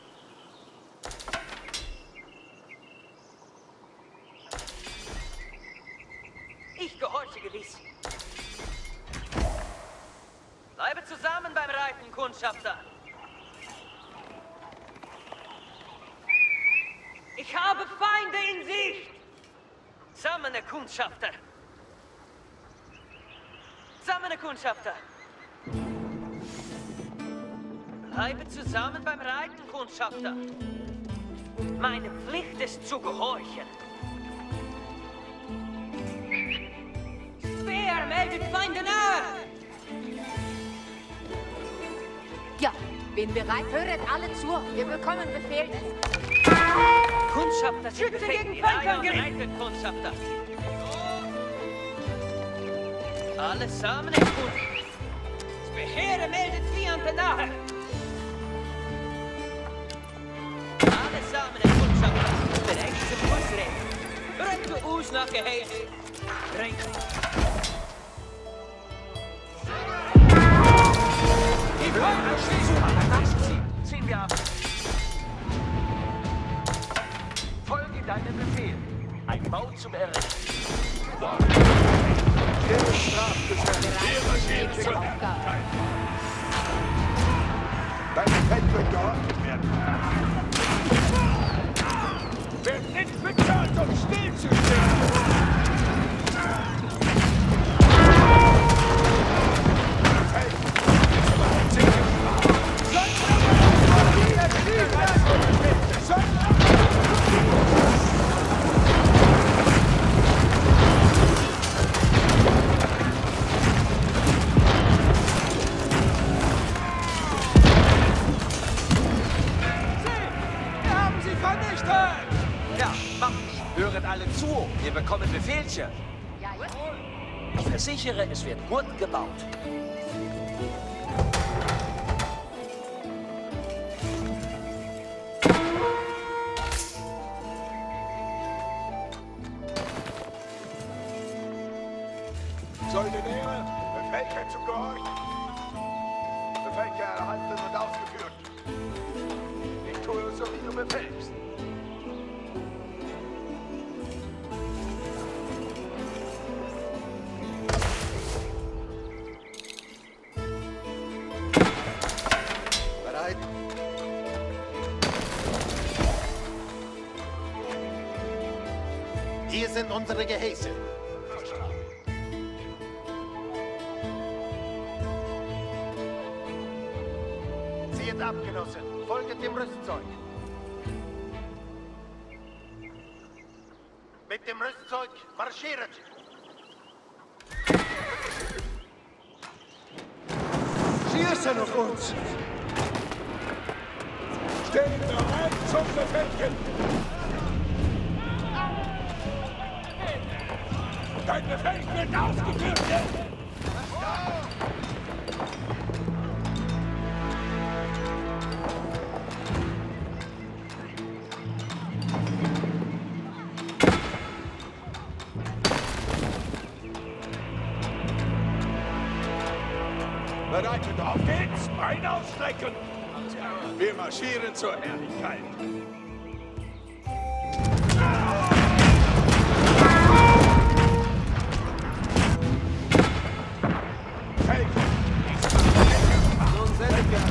Speaker 6: Ich gehorche gewiss. Bleibe zusammen beim Reiten, Kundschafter. Ich habe Feinde in Sicht. Sammene Kundschafter. Sammene Kundschafter. Bleibe zusammen beim Reiten, Kundschafter. Meine Pflicht ist zu gehorchen. Speer meldet Feinde nahe.
Speaker 2: Ja, bin bereit. Höret alle zu. Wir bekommen Befehl.
Speaker 6: Kundschafter sind
Speaker 2: Schütze
Speaker 6: befehligt.
Speaker 2: gegen
Speaker 6: Die Reihe und
Speaker 2: Feindangriff.
Speaker 6: reitet, Kundschafter. Allesamen in Kund. Speere meldet Fiante nahe. Allesamen in Kundschafter. Bereit zum Ausrennen. Rette aus nach Geheiß. Recht.
Speaker 10: Die Feuer schießen. Ziehen wir ab. Folge deinem Befehl. Ein Bau zum Errichten.
Speaker 1: Der Strafgesetz.
Speaker 2: Nächste Aufgabe.
Speaker 1: Dein Befehl wird geordnet werden. Wird nicht bezahlt, um stillzustehen!
Speaker 10: Höret alle zu, wir bekommen Befehlchen.
Speaker 2: Ja, ja.
Speaker 10: Ich versichere, es wird gut gebaut.
Speaker 1: Soldatäre, Befehlchen zu gehorchen. Befehlchen erhalten und ausgeführt. Ich tue so, wie du befehlst.
Speaker 8: Bereit. Hier sind unsere Gehäuse. Zieht ab, Genossen. Folget dem Rüstzeug. Mit dem Rüstzeug marschiert.
Speaker 1: Schießen auf uns! Stehen bereit zum Befehlchen! Dein Befehl wird ausgeführt werden! Bereitet auf geht's! Beine ausstrecken! Wir marschieren zur Herrlichkeit! Hey! Nun sendet wir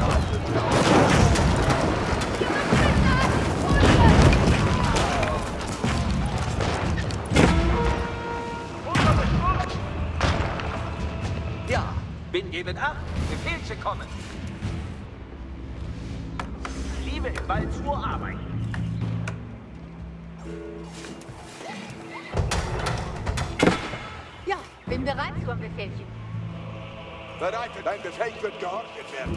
Speaker 10: Ja, bin gebet ab. Befehlchen kommen. Schnell, bald zur Arbeit.
Speaker 2: Ja, bin bereit zum Befehlchen.
Speaker 1: Bereit, dein Befehl wird geordnet werden.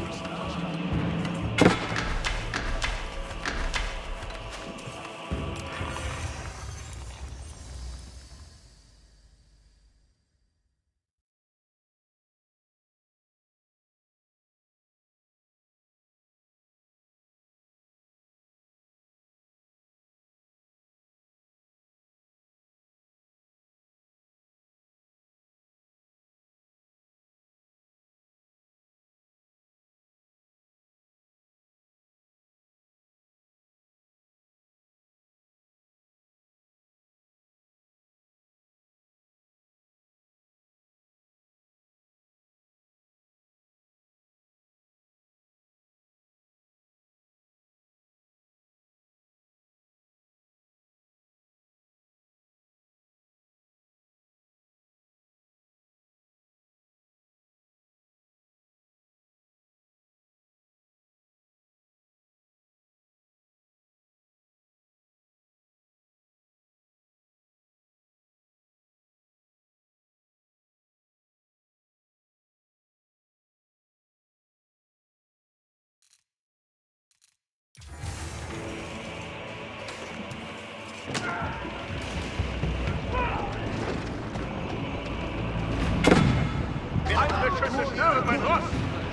Speaker 7: Feindliche stören mein Ross!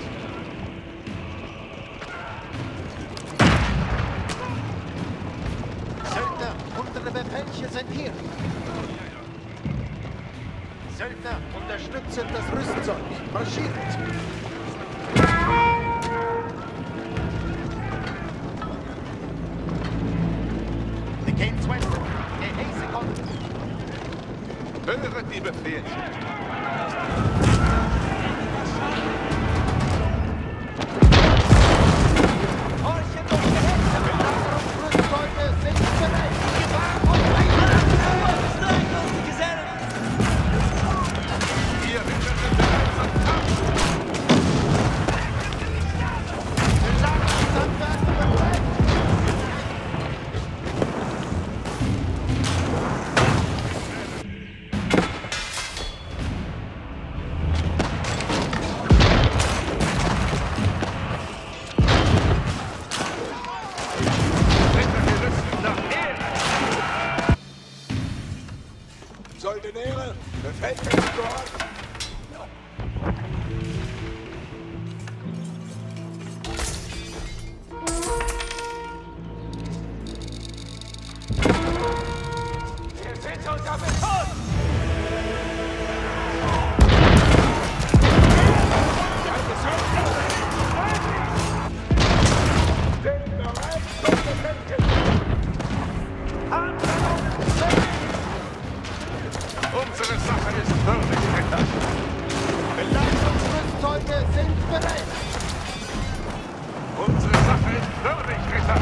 Speaker 8: Söldner, unsere Befehlchen sind hier. Söldner, unterstützen das Rüstzeug. Marschiert! Wir gehen zu Westen. Der Hase kommt.
Speaker 7: Höret die Befehle.
Speaker 1: Soldeniere, Befehl ist geordnet.
Speaker 5: Wir sind unter Beton!
Speaker 1: Sind bereit zum Befehlchen.
Speaker 7: Unsere Sache ist würdig, Ritter.
Speaker 8: Beleitungsrüstzeuge sind bereit.
Speaker 7: Unsere Sache ist würdig, Ritter.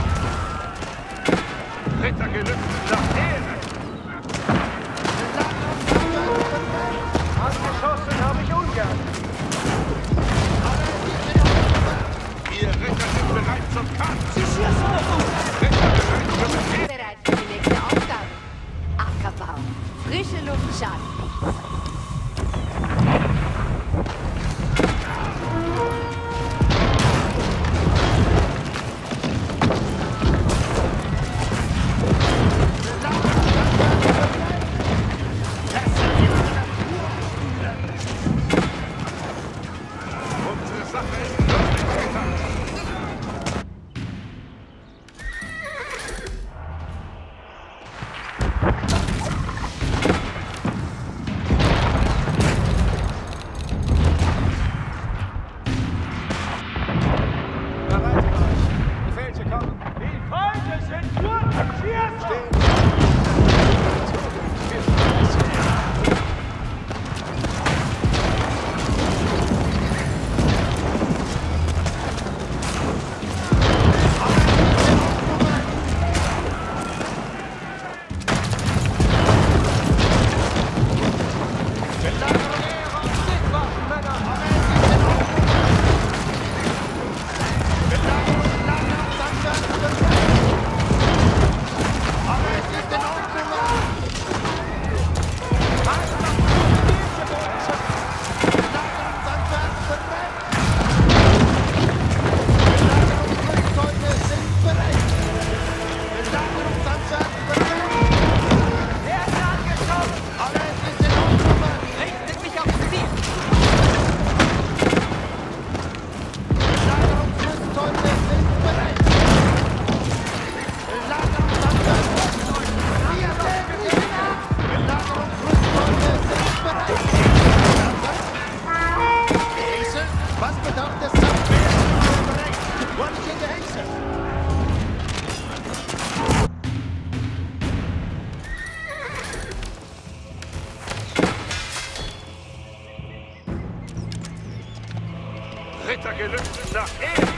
Speaker 7: Ritter gelübdet nach Ehre.
Speaker 8: Angeschossen habe ich ungern.
Speaker 7: Ihr Ritter sind bereit zum Kampf. Ritter bereit für Befehl.
Speaker 2: Bereit für die nächste Aufgabe. Ackerbau. Frische Luft schaffen.
Speaker 7: Unsere Sache ist würdig, Ritter.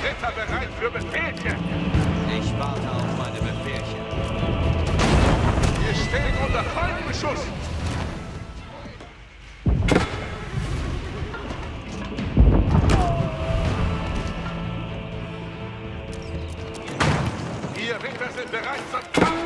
Speaker 7: Ritter bereit für Befehlchen.
Speaker 5: Ich warte auf meine Befehlchen.
Speaker 7: Wir stehen unter Feindbeschuss. Wir Ritter sind bereit zum Kampf.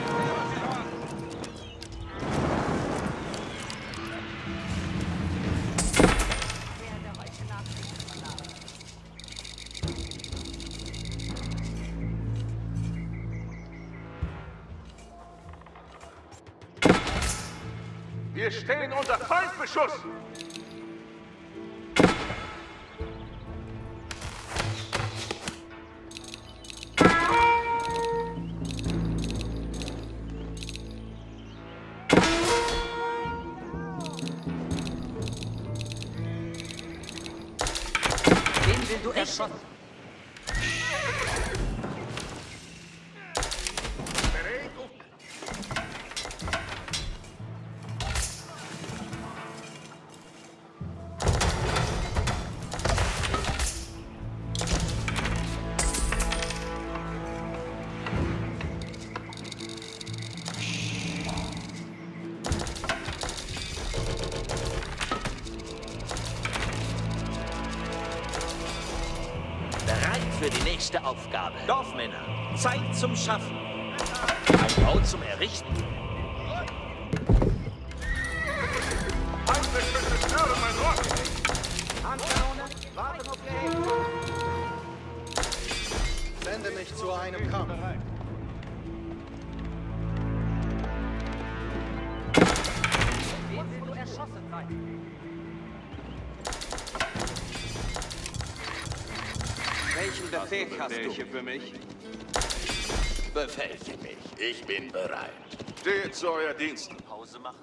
Speaker 7: Wir stehen unter Feindbeschuss!
Speaker 10: Wen will du erschossen? Für die nächste Aufgabe. Dorfmänner, Zeit zum Schaffen. Ein Bau zum Errichten.
Speaker 7: Feindliche stören mein Rock!
Speaker 8: Handkanone, warten auf ihr Heben. Sende mich zu einem Kampf.
Speaker 10: Wen will du erschossen sein?
Speaker 5: Welchen Befehl hast du?
Speaker 7: für mich?
Speaker 9: Befehle mich. Ich bin bereit.
Speaker 7: Steht zu euer Dienst.
Speaker 10: Pause machen.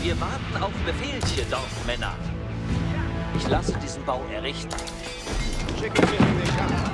Speaker 10: Wir warten auf Befehlchen, Dorfmänner. Ich lasse diesen Bau errichten.
Speaker 8: Schicken wir in den Kampf.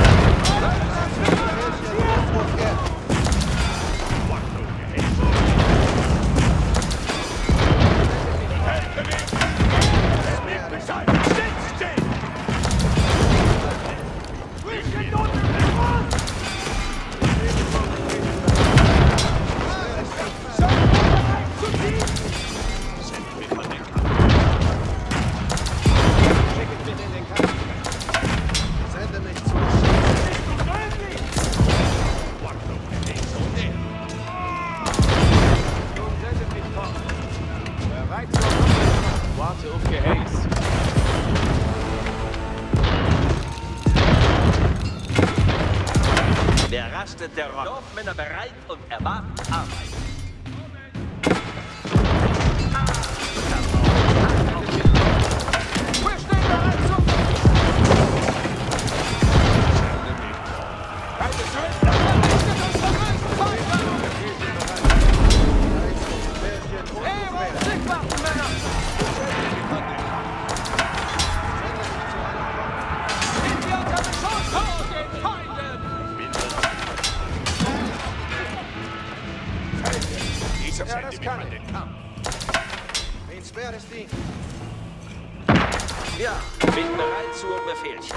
Speaker 5: Warte auf Geheiß.
Speaker 10: Wer rastet, der Rock. Dorfmänner bereit und erwarten Arbeit.
Speaker 1: Wir stehen bereit zum... Keine Schuld, das vernichtet uns vom größten Feind! Ehre, Siegwaffen, Männer! Sind wir unter Beschuss vor den Feinden!
Speaker 7: Dieser
Speaker 1: Ja, das kann ich.
Speaker 7: den Kampf.
Speaker 8: Wen schwer ist die?
Speaker 10: Ja, bin bereit zu Befehlchen.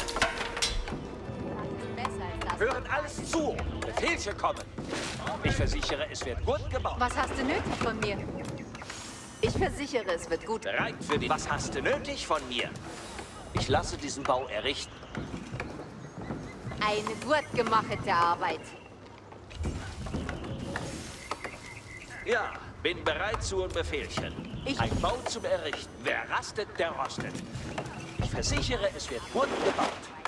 Speaker 2: Besser als das.
Speaker 10: Hören alles zu. Befehlchen kommen. Ich versichere, es wird gut gebaut.
Speaker 2: Was hast du nötig von mir? Ich versichere, es wird gut.
Speaker 10: Bereit für die... Was hast du nötig von mir? Ich lasse diesen Bau errichten.
Speaker 2: Eine gut gemachte Arbeit.
Speaker 10: Ja, bin bereit zu Befehlchen.
Speaker 2: Ich-
Speaker 10: Ein Bau zum Errichten. Wer rastet, der rostet. Ich versichere, es wird gut gebaut.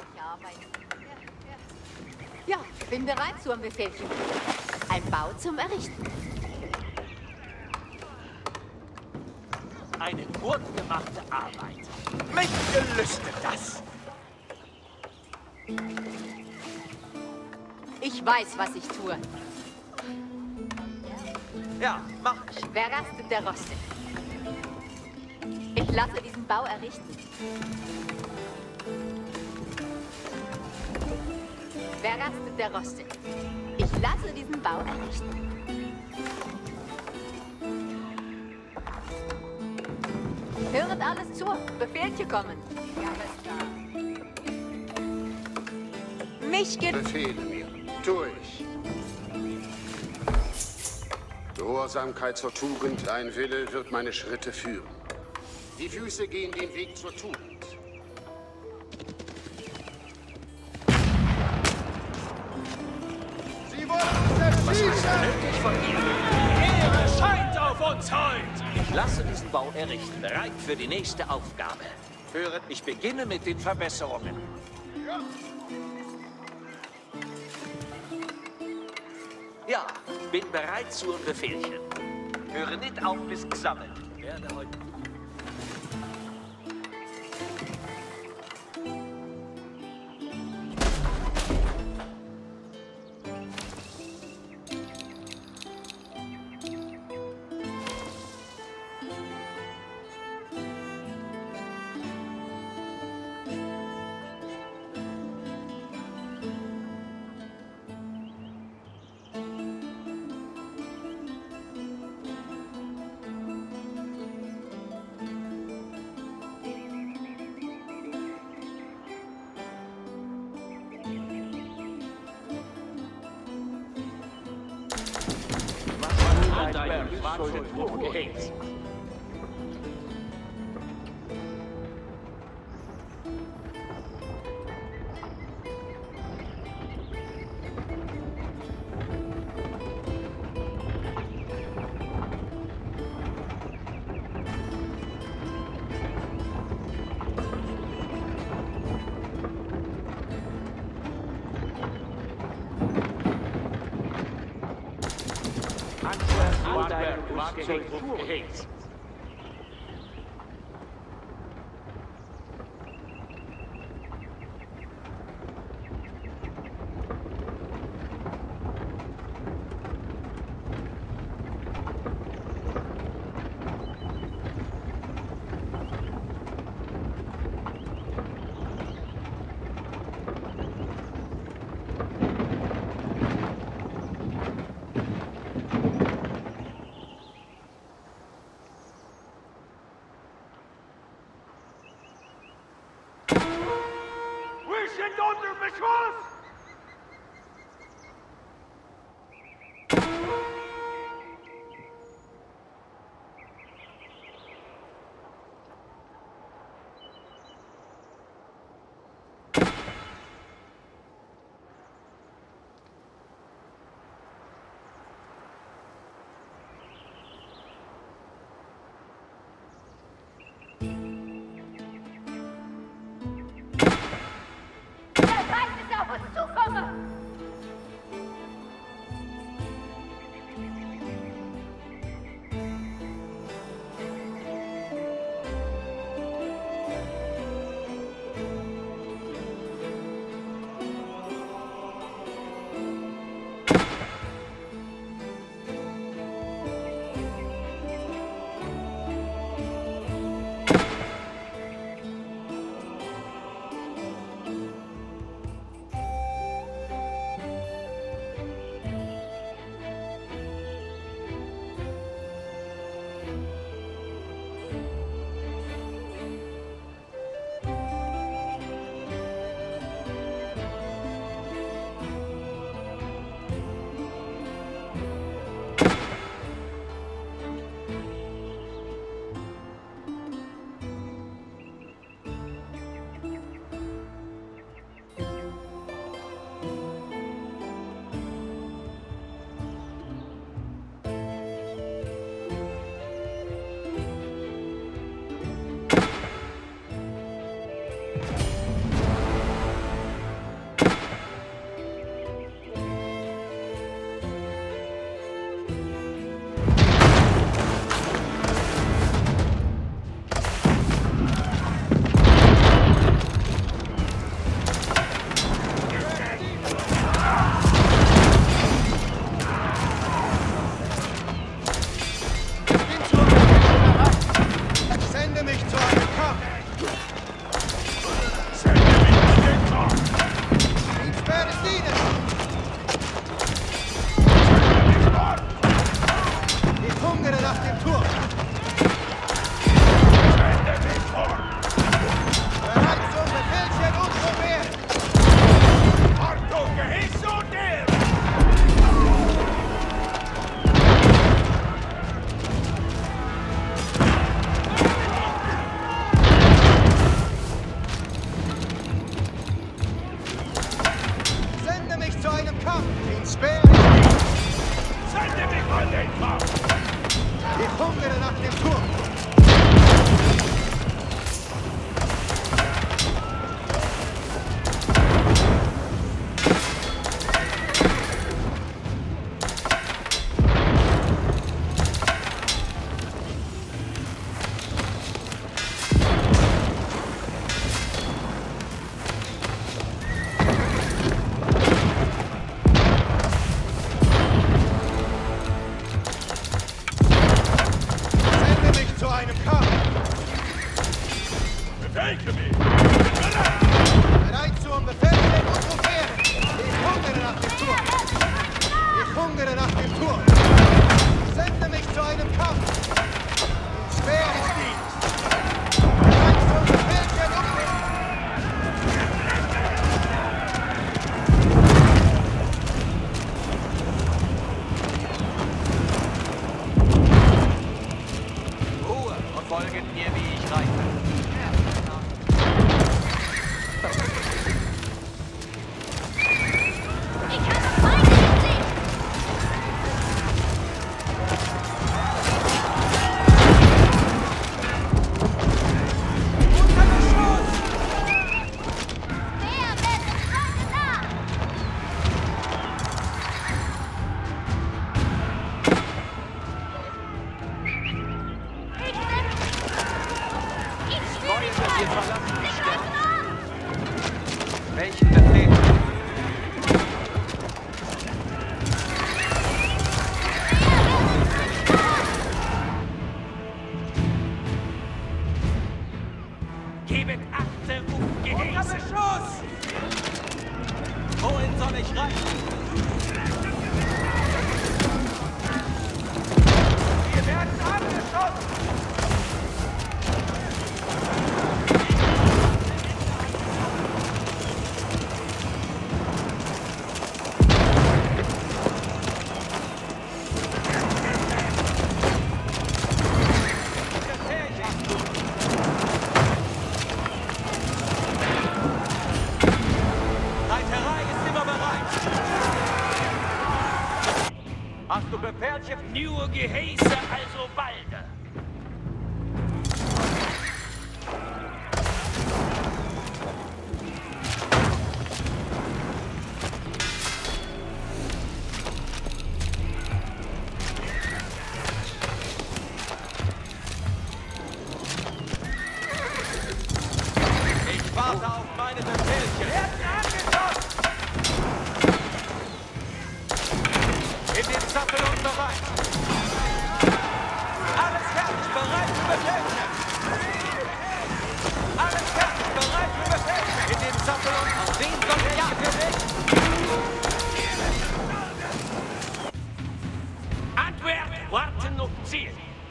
Speaker 2: Ja, bin bereit zu einem Befehlchen. Ein Bau zum Errichten.
Speaker 10: Eine gut gemachte Arbeit. Mich gelüstet das.
Speaker 2: Ich weiß, was ich tue.
Speaker 10: Ja, mach ich.
Speaker 2: Wer rastet, der rostet. Ich lasse diesen Bau errichten. Wer rastet, der rostet. Ich lasse diesen Bau errichten. Höret alles zu. Befehlchen kommen. Ja, alles klar. Mich geht...
Speaker 3: Befehle mir. Tue ich. Gehorsamkeit zur Tugend, dein Wille wird meine Schritte führen. Die Füße gehen den Weg zur Tugend.
Speaker 1: Sie wollen uns erschießen!
Speaker 10: Nötig von mir.
Speaker 5: Ehre scheint auf uns heute!
Speaker 10: Ich lasse diesen Bau errichten. Bereit für die nächste Aufgabe. Höret, ich beginne mit den Verbesserungen. Ja, bin bereit zu Befehlchen. Höre nicht auf bis gesammelt. Werde heute...
Speaker 5: Geheiß. Geheiß.
Speaker 1: sind unter Beschuss!
Speaker 10: Nur Geheiße, also balde.
Speaker 5: Ich warte auf meine Befehlchen.
Speaker 1: Werden angeschossen!
Speaker 5: In den Zappel und bereit. Alles fertig, bereit für Befehlchen. Alles fertig, bereit für Befehlchen. In den Zappel und auf wen kommt der Jagd für mich?
Speaker 10: Antwerp, warten auf Ziel.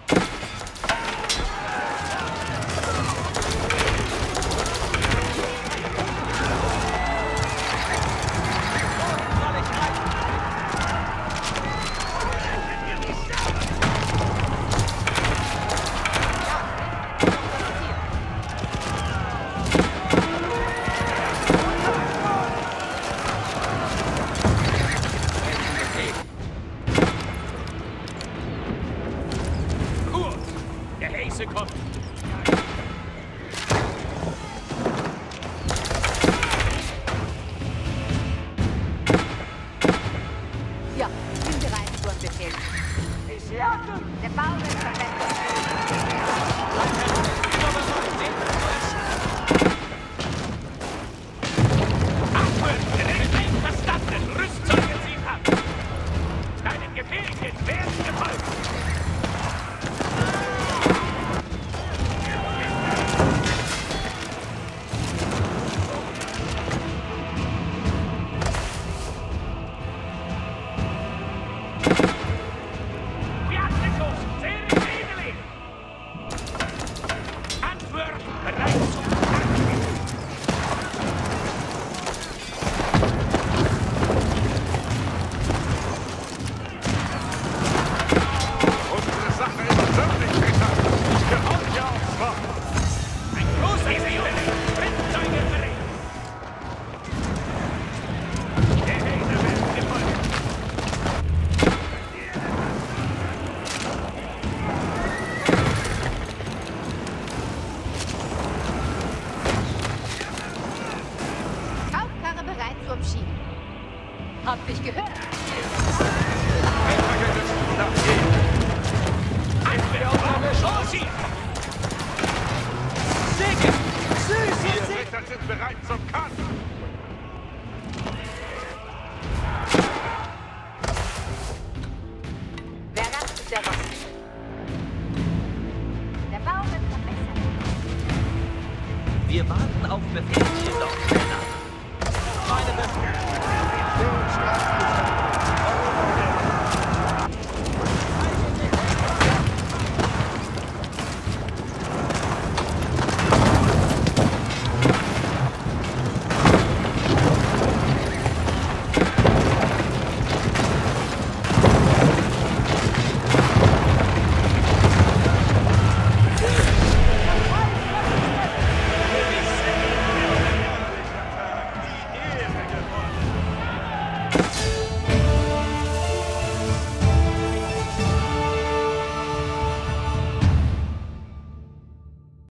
Speaker 10: Kommt.
Speaker 2: Ja, bin bereit für einen Befehl.
Speaker 1: Ich lerne!
Speaker 2: Der Bau ist verwendet.
Speaker 10: Achtung, verstanden! Rüstzeuge ziehen ab! Deinen Befehlchen werden gefolgt!
Speaker 2: Hab dich gehört.
Speaker 7: Die Ritter sind bereit zum Kampf.